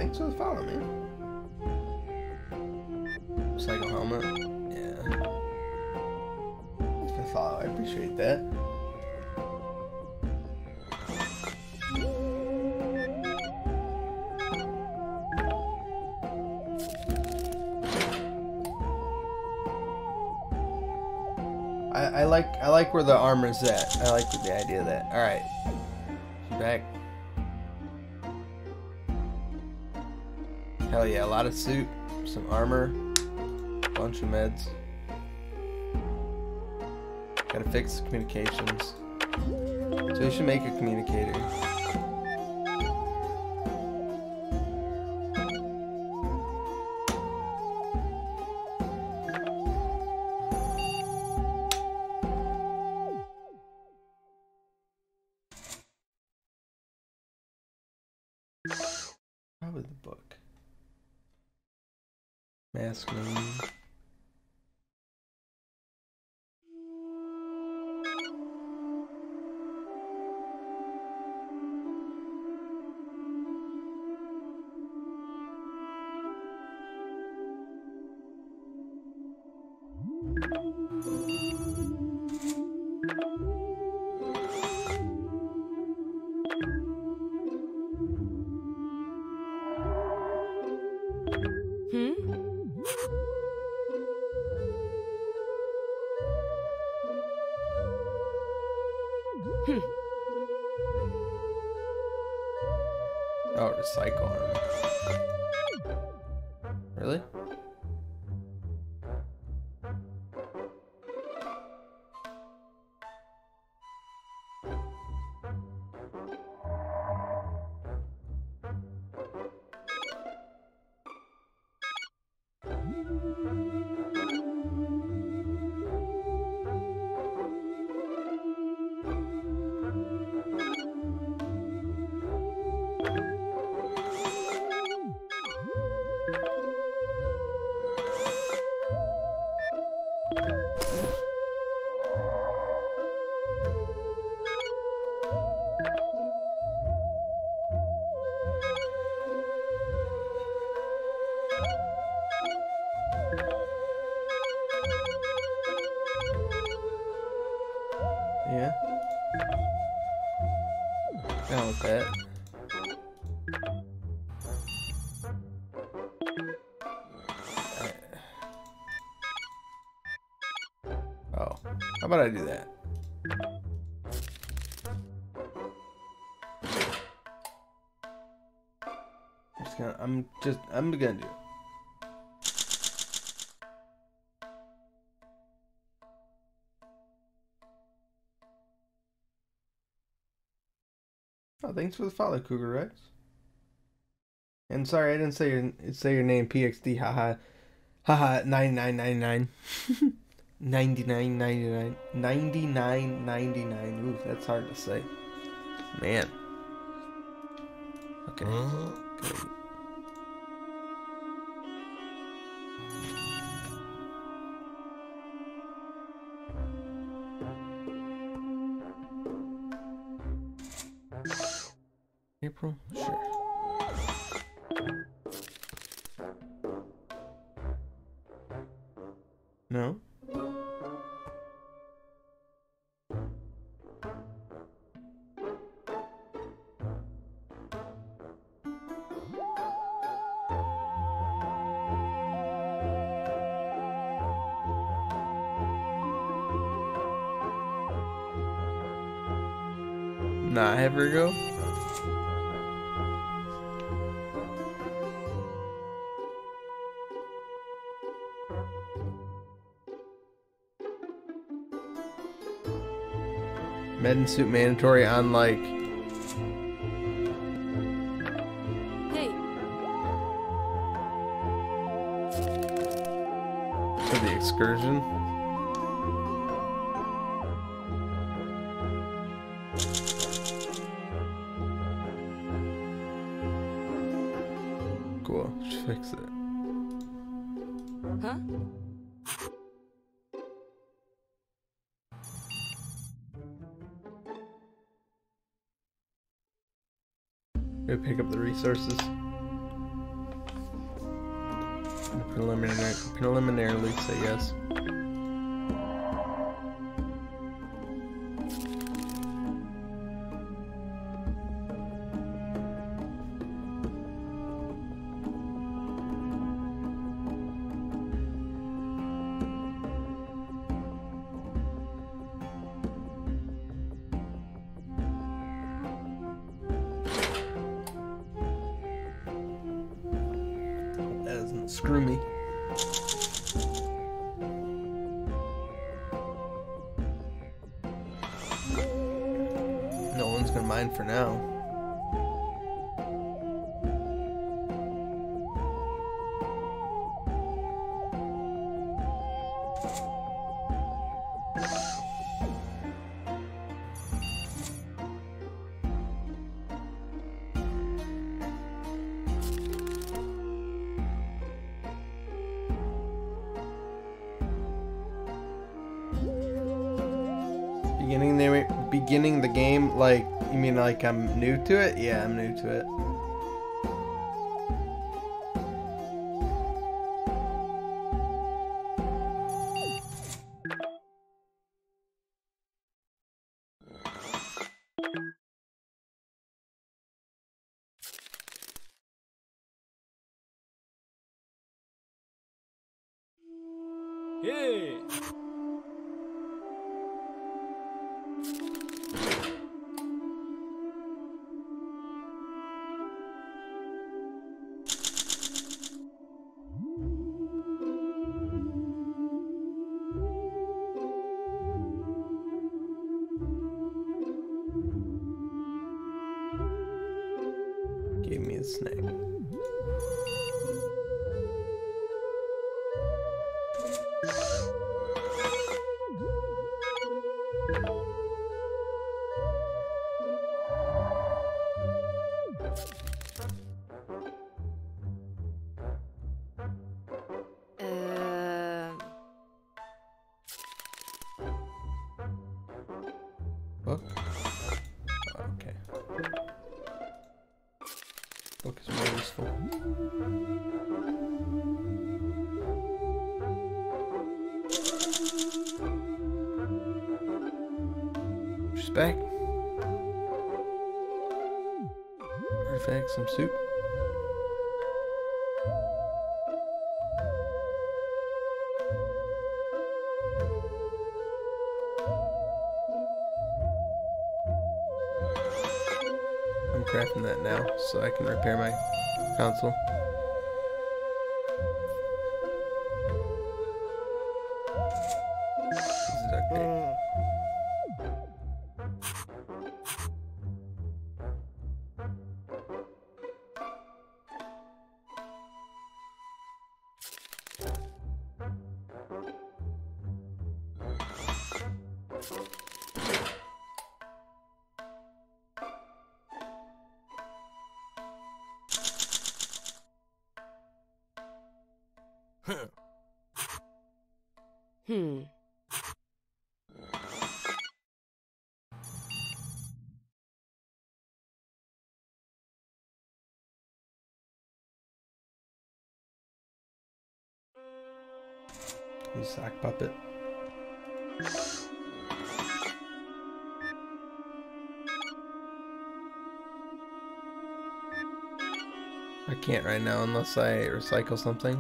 A: thanks for the follow, man. Cycle helmet. Yeah. Thanks for the follow. I appreciate that. I, I like I like where the armor's at. I like the idea of that. All right, she's back. Hell yeah, a lot of suit, some armor, bunch of meds. Gotta fix communications. So we should make a communicator. Probably the book. Mask maybe. Oh, recycle armor. Really? Yeah. Down with that. Alright. Oh, how about I do that? I'm just gonna, I'm just, I'm gonna do it. Oh, thanks for the follow, Cougar Rex. And sorry, I didn't say your say your name, P X D. Haha, haha. Ninety-nine, ninety-nine, ninety-nine, ninety-nine, ninety-nine, ninety-nine. Ooh, that's hard to say, man. Okay.
B: Huh?
A: Good. April? Sure. No? Not have her go? Med and suit mandatory on like
C: Hey.
A: for the excursion. Cool. Just fix it.
C: Huh?
A: Go pick up the resources. Preliminary, preliminarily say yes. That doesn't screw me. No one's gonna mind for now. Beginning the beginning the game, like, you mean like I'm new to it? Yeah, I'm new to it.
B: Hey.
A: Give me a snack.
C: Um,
A: Book? Oh, okay. Book is more useful. She's back. Artifact, some soup. I'm crafting that now so I can repair my console. This is duct tape.
B: Huh.
C: hmm.
A: You sock puppet. I can't right now unless I recycle something.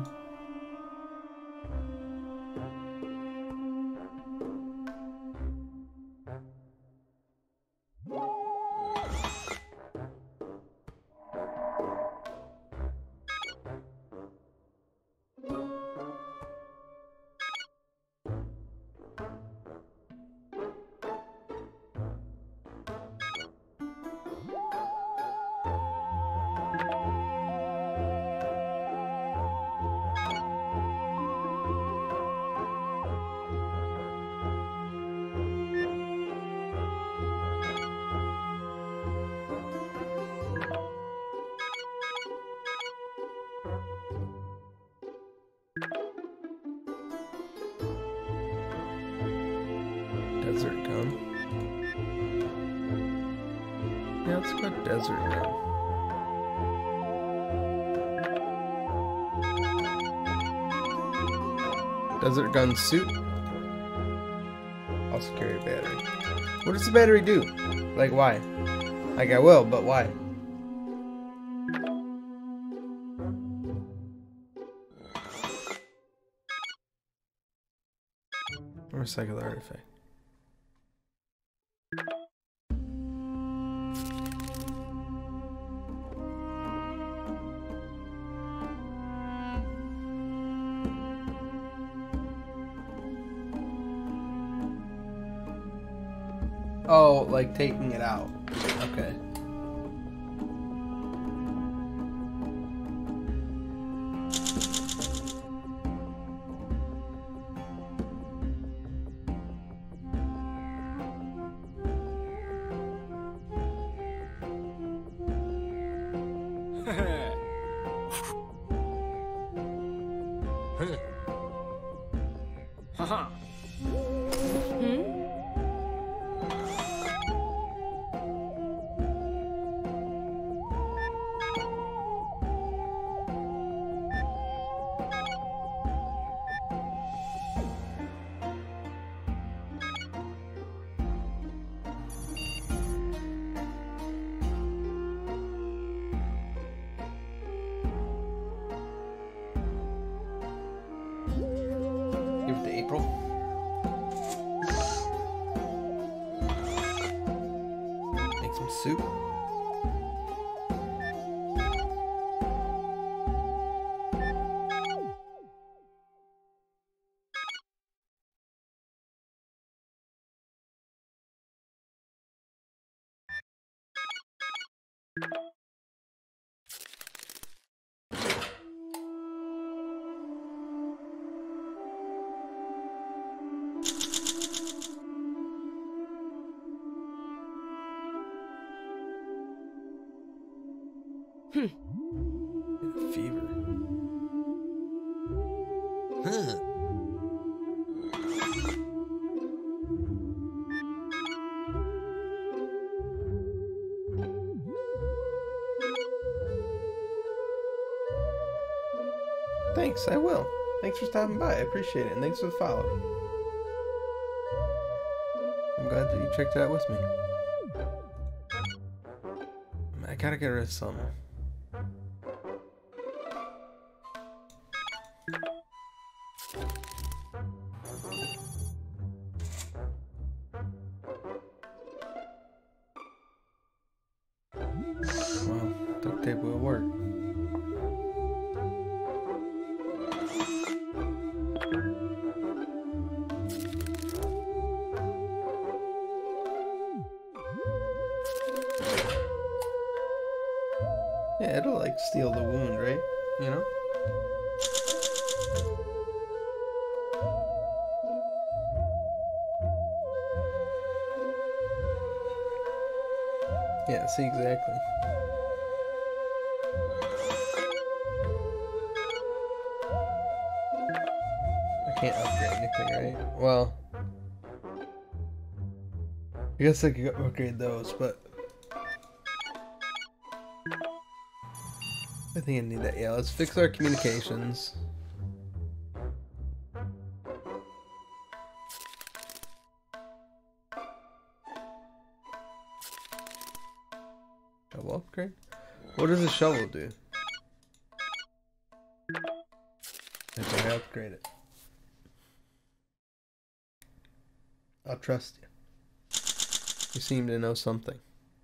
A: Desert gun. Yeah, let's go desert gun. Desert gun suit. Also carry a battery. What does the battery do? Like, why? Like, I will, but why? Recycle the artifact. Oh, like taking it out. Okay.
B: Haha.
A: Give it to April. Make some soup.
C: Hmm.
A: Fever.
B: Huh.
A: Thanks, I will. Thanks for stopping by. I appreciate it. And thanks for the follow. I'm glad that you checked it out with me. I gotta get rid of some. Well, duct tape will work. Yeah, it'll like steal the wound, right? You know? Yeah, see, exactly. I can't upgrade anything, right? Well, I guess I could upgrade those, but I think I need that. Yeah, let's fix our communications. Shovel upgrade? What does a shovel do? If I upgrade it, I'll trust you. You seem to know something.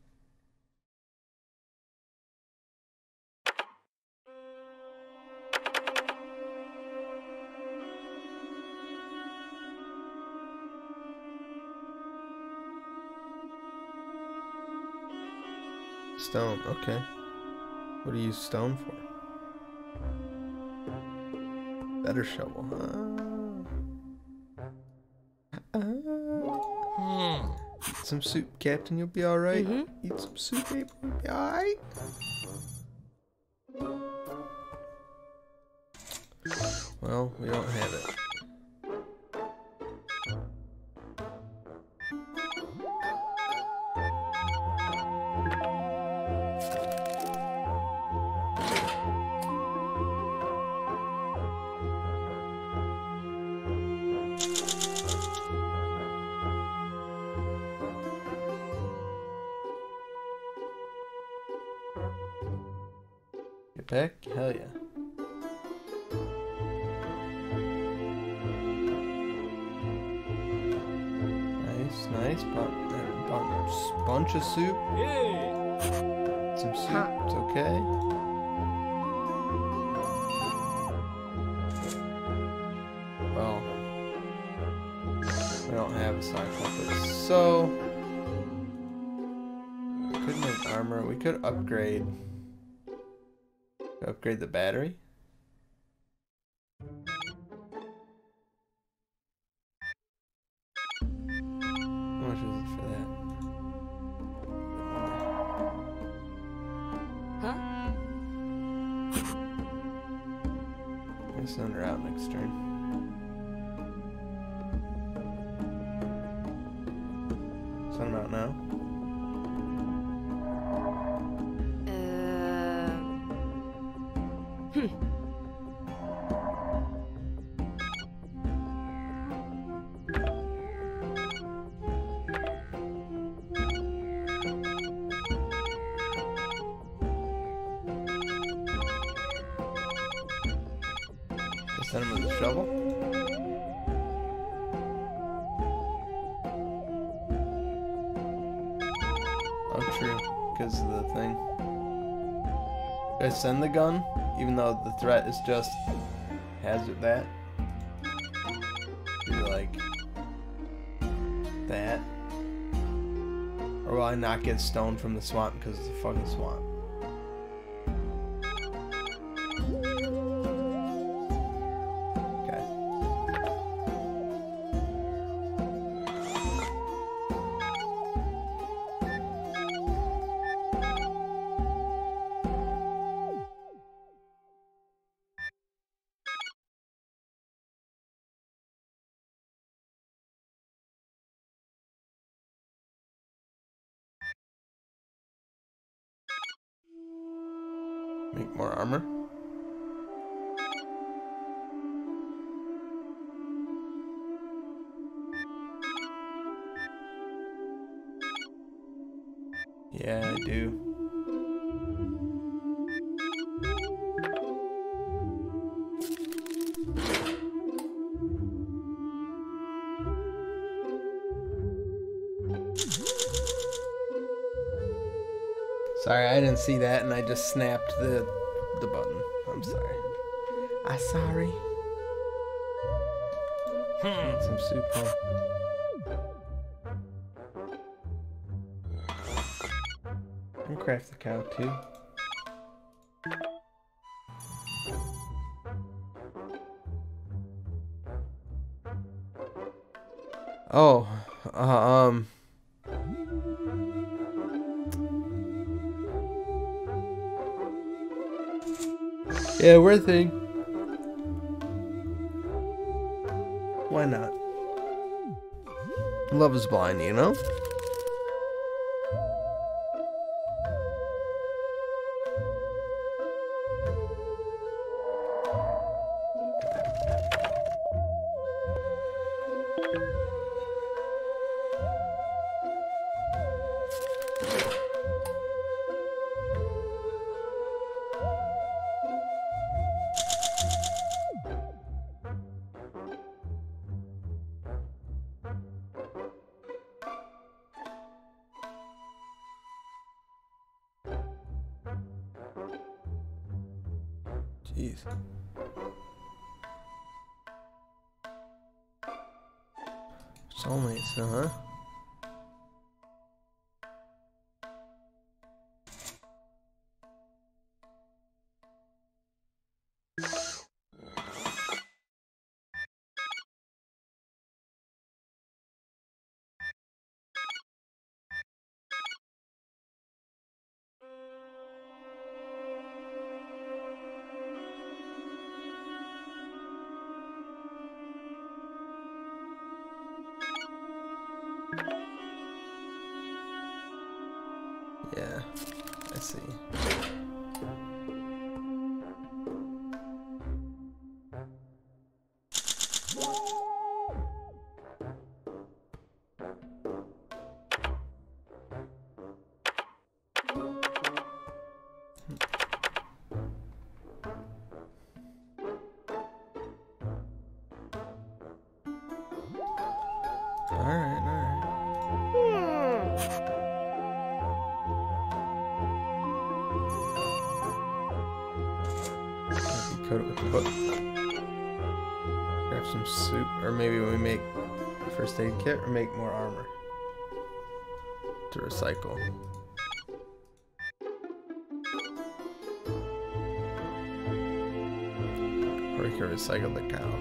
A: Stone, okay. What do you use stone for? Better shovel, huh? Uh,
B: Hmm.
A: eat some soup, Captain, you'll be alright.
C: Mm-hmm.
A: Eat some soup, April, you'll be alright. Well, we don't have it. Backpack? Hell yeah. Nice, nice. Bun bun bunch of soup. Some soup. It's okay. Well, we don't have a side compass, so we could make armor. We could upgrade. Upgrade the battery. How much is it for that?
C: Huh?
A: I'll send her out next turn. Send them out now.
C: Uh, hmm.
A: Send him with a shovel. Oh, true. Because of the thing. Should I send the gun? Even though the threat is just hazard that? Do like that? Or will I not get stoned from the swamp because it's a fucking swamp? Make more armor. Yeah, I do. Sorry, I didn't see that and I just snapped the the button. I'm sorry. I'm sorry. Hmm. Some soup, huh? I can craft the cow too. Oh, uh, um. Yeah, we're a thing. Why not? Love is blind, you know? Jeez. Soulmates, huh? Yeah, I see. coat it with the book. Grab some soup, or maybe we make a first aid kit, or make more armor to recycle. Or we can recycle the cow.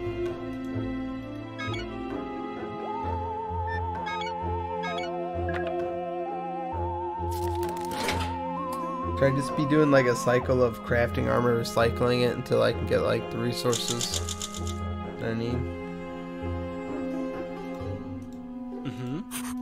A: Should I just be doing like a cycle of crafting armor, recycling it until I can get like the resources that I need?
B: Mm-hmm.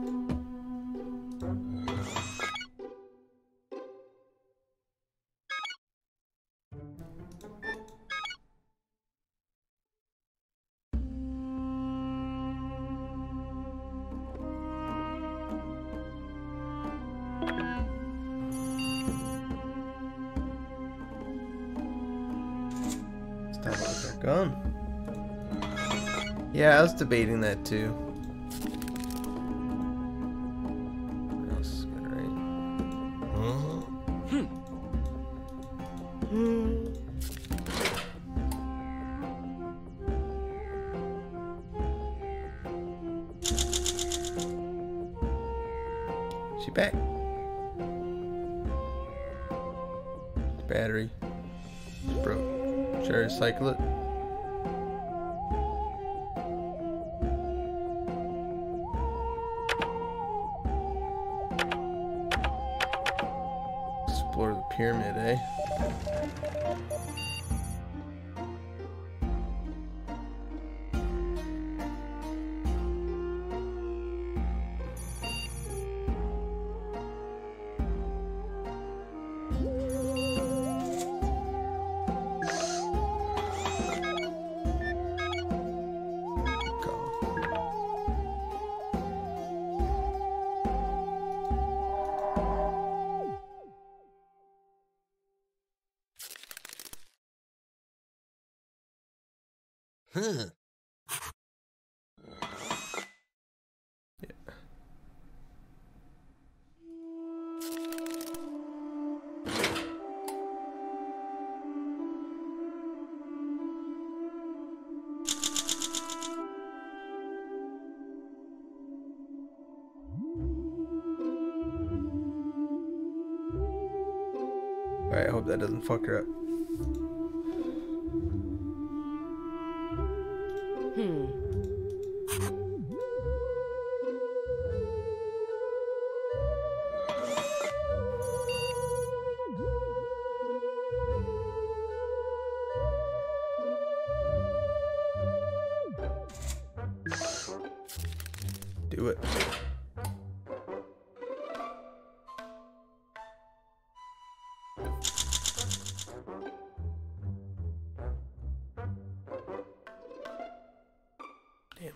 A: Stop with our gun. Yeah, I was debating that too. What else is good, right? She back. Battery. It's broke. Should I recycle it? Explore the pyramid, eh?
B: Huh.
A: Alright, I hope that doesn't fuck her up.
C: Hmm.
A: Do it. Damn.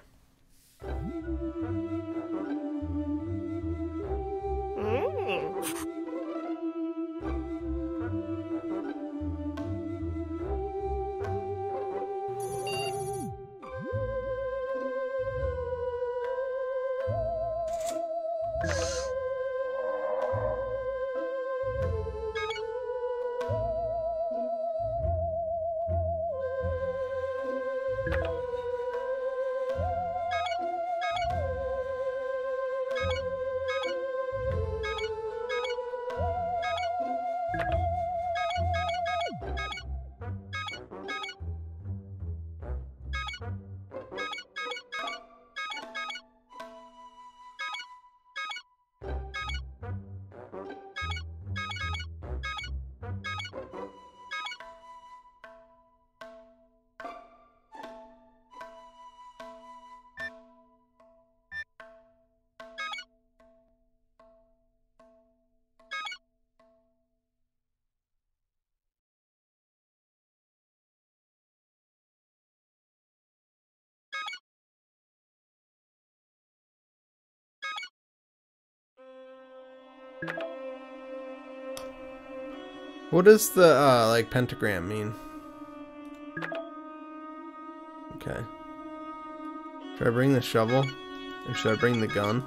A: What does the uh like pentagram mean? Okay. Should I bring the shovel? Or should I bring the gun?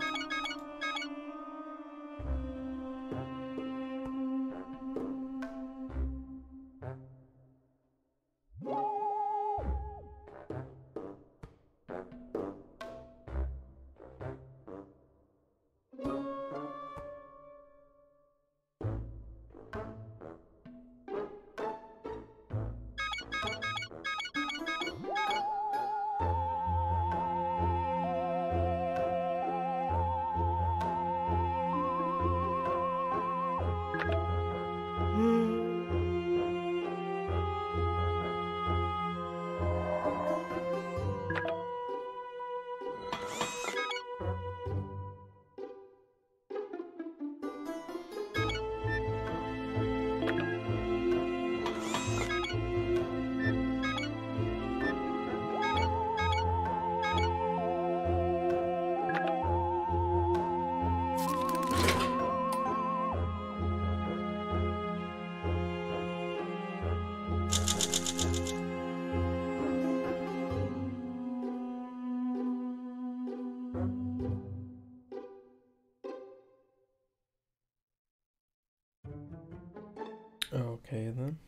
A: Okay then.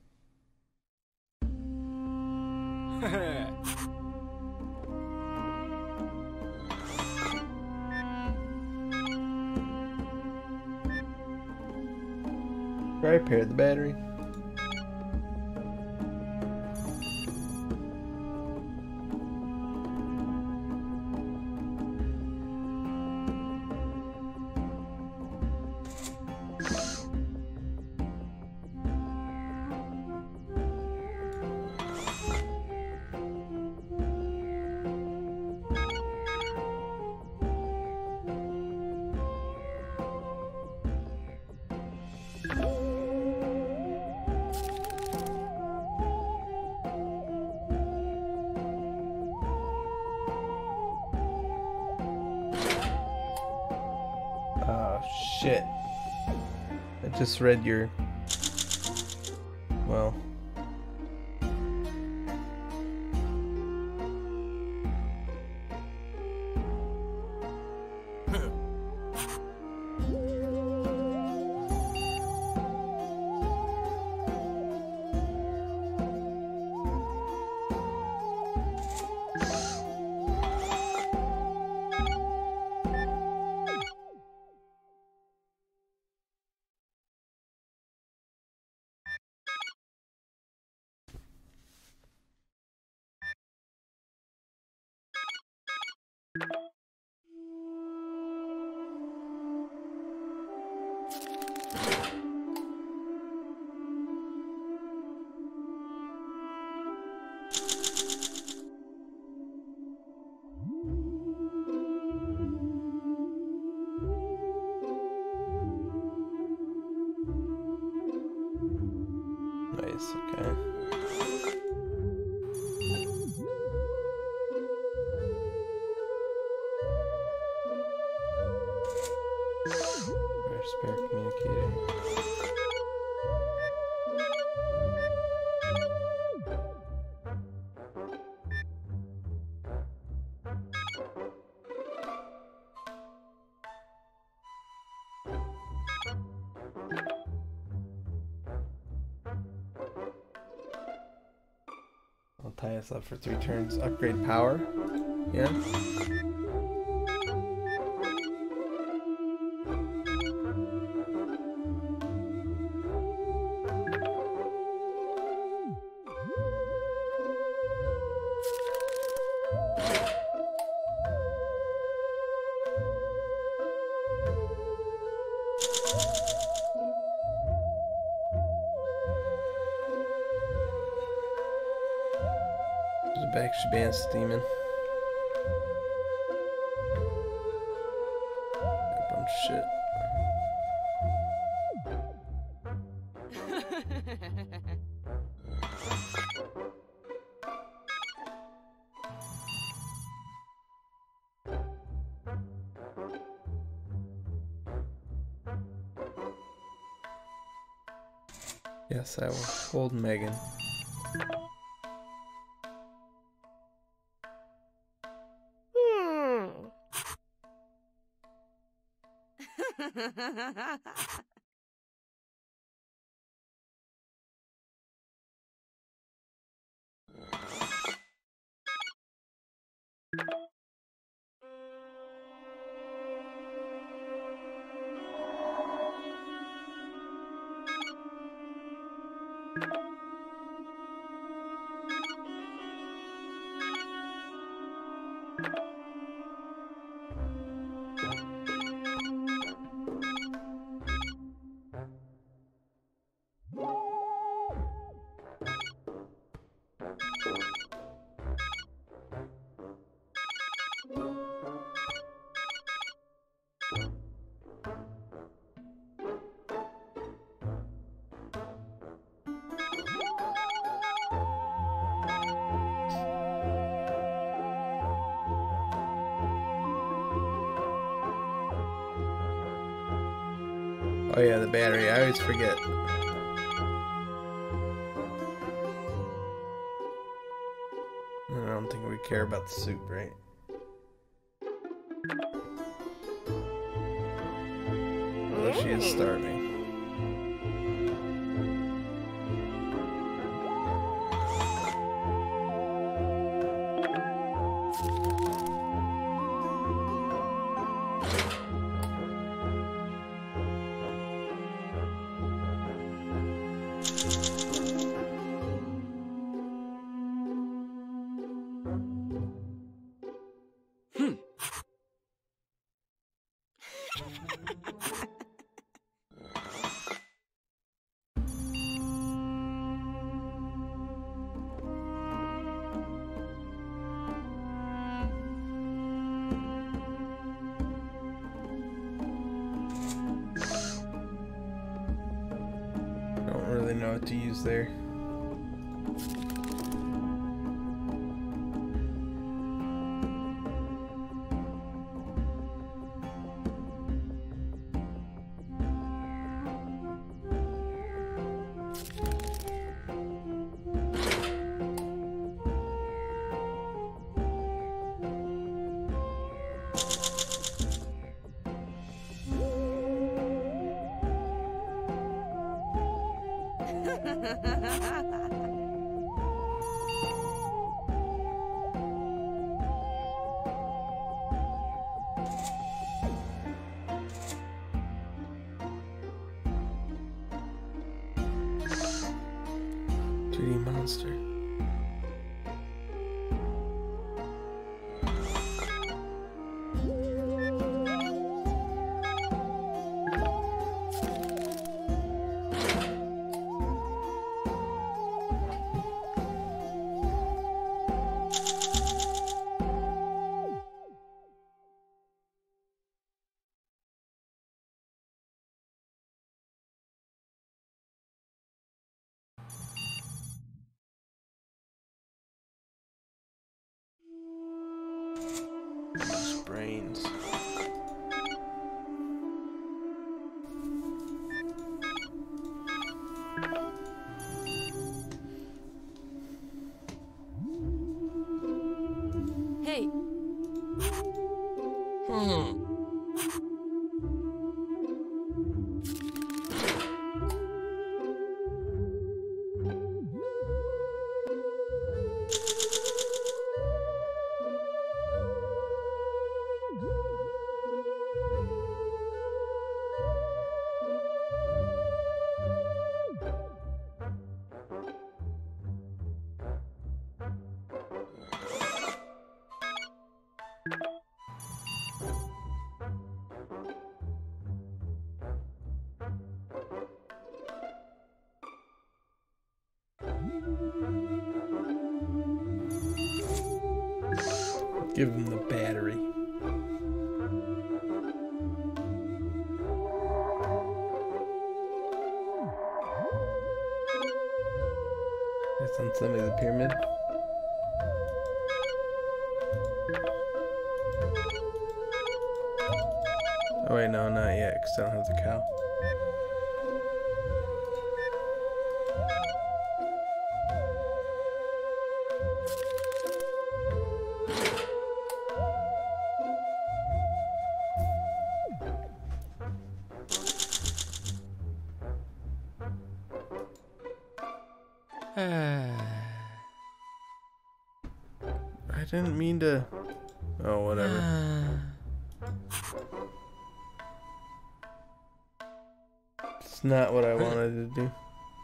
A: Repair the battery. Oh shit. I just read your... Well... Nice, okay. Our spare communicator. I'll tie us up for three turns. Upgrade power. Yeah. There's a back Shaban steaming. A bunch of shit. Yes, I will hold Megan. Oh yeah, the battery. I always forget. I don't think we care about the suit, right? Although she is starving. Don't really know what to use there. three D monster. Brains.
C: Hey.
B: Hmm.
A: Give him the battery. That's on some of the pyramid. Oh wait, no, not yet, because I don't have the cow. I didn't mean to. Oh, whatever. It's not what I wanted to do.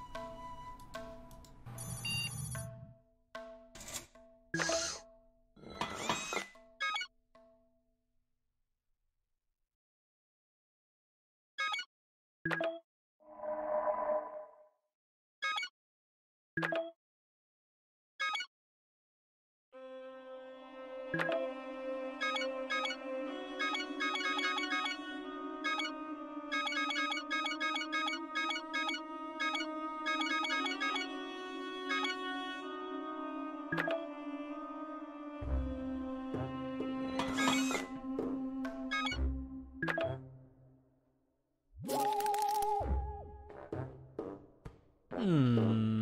B: Hmm.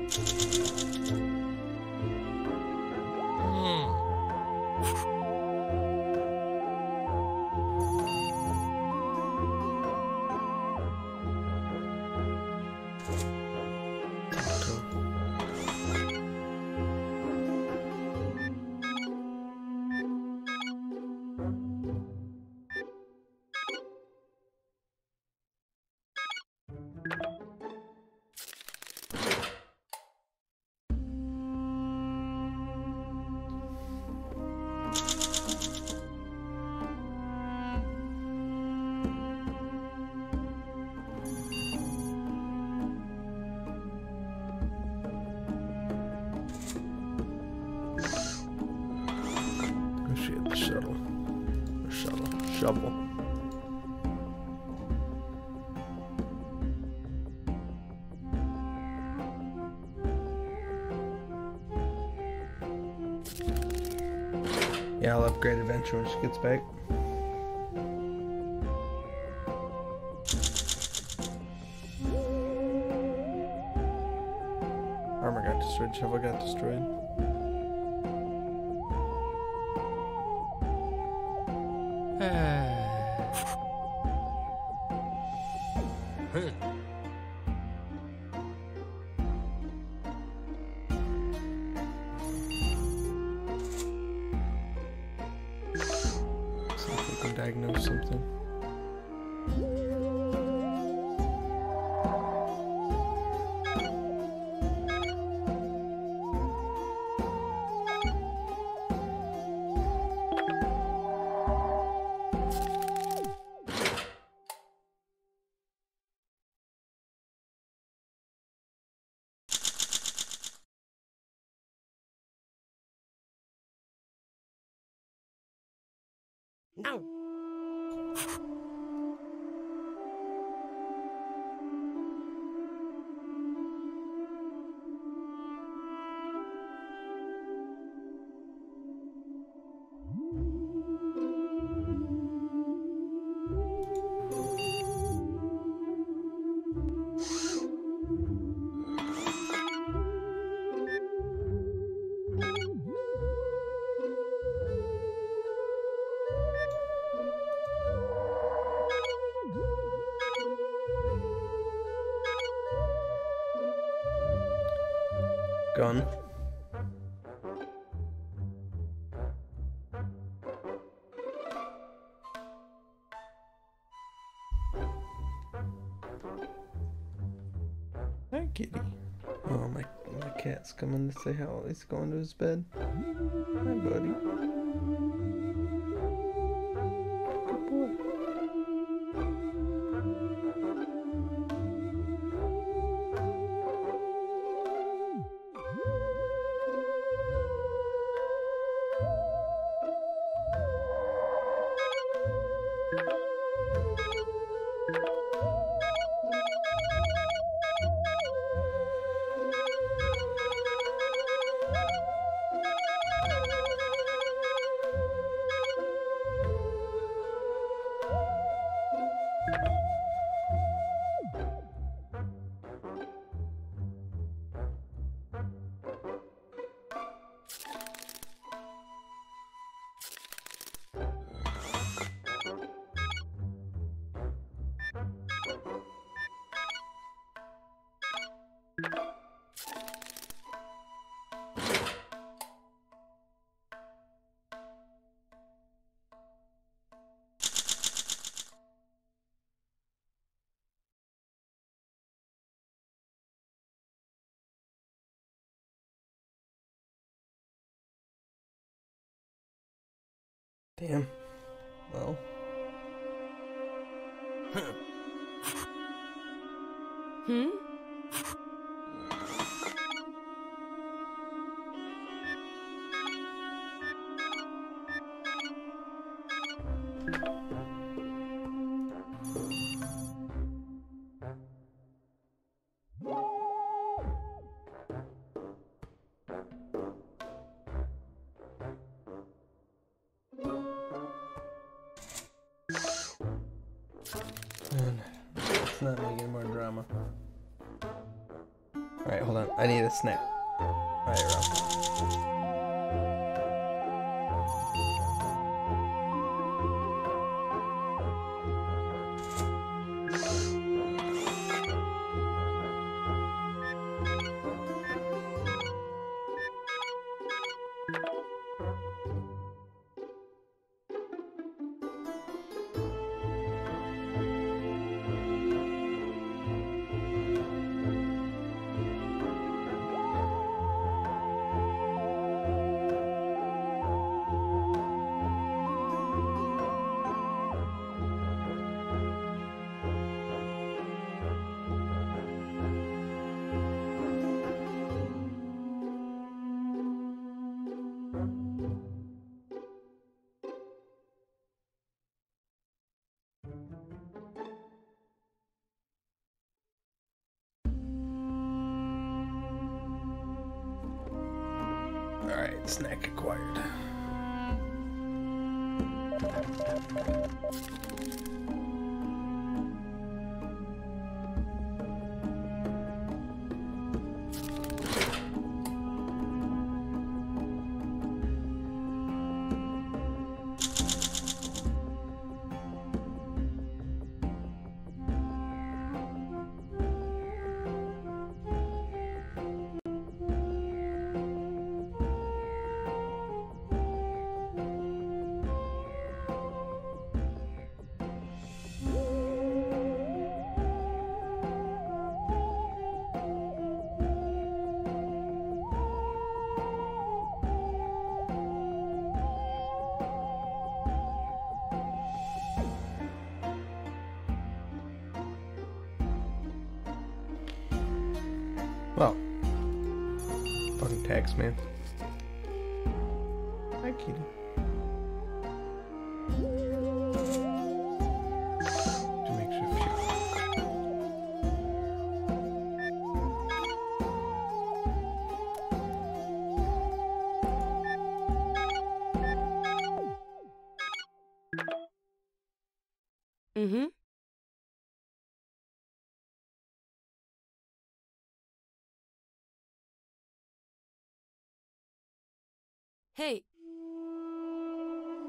A: Shuttle. Or shuttle. Shovel. Yeah, I'll upgrade Adventure when she gets back. Armor got destroyed. Shovel got destroyed. See if we can diagnose something.
B: No.
A: Gun. Hi, kitty. Oh, my, my cat's coming to say how he's going to his bed. Hi, buddy. Good boy. Damn. Well.
C: Hmm?
A: Man, let's not make any more drama. Alright, hold on. I need a snack. Alright, Ralph. Alright, snack acquired. Well, fucking tax man. Hi, kitty. To make sure she...
C: Mm-hmm. Hey,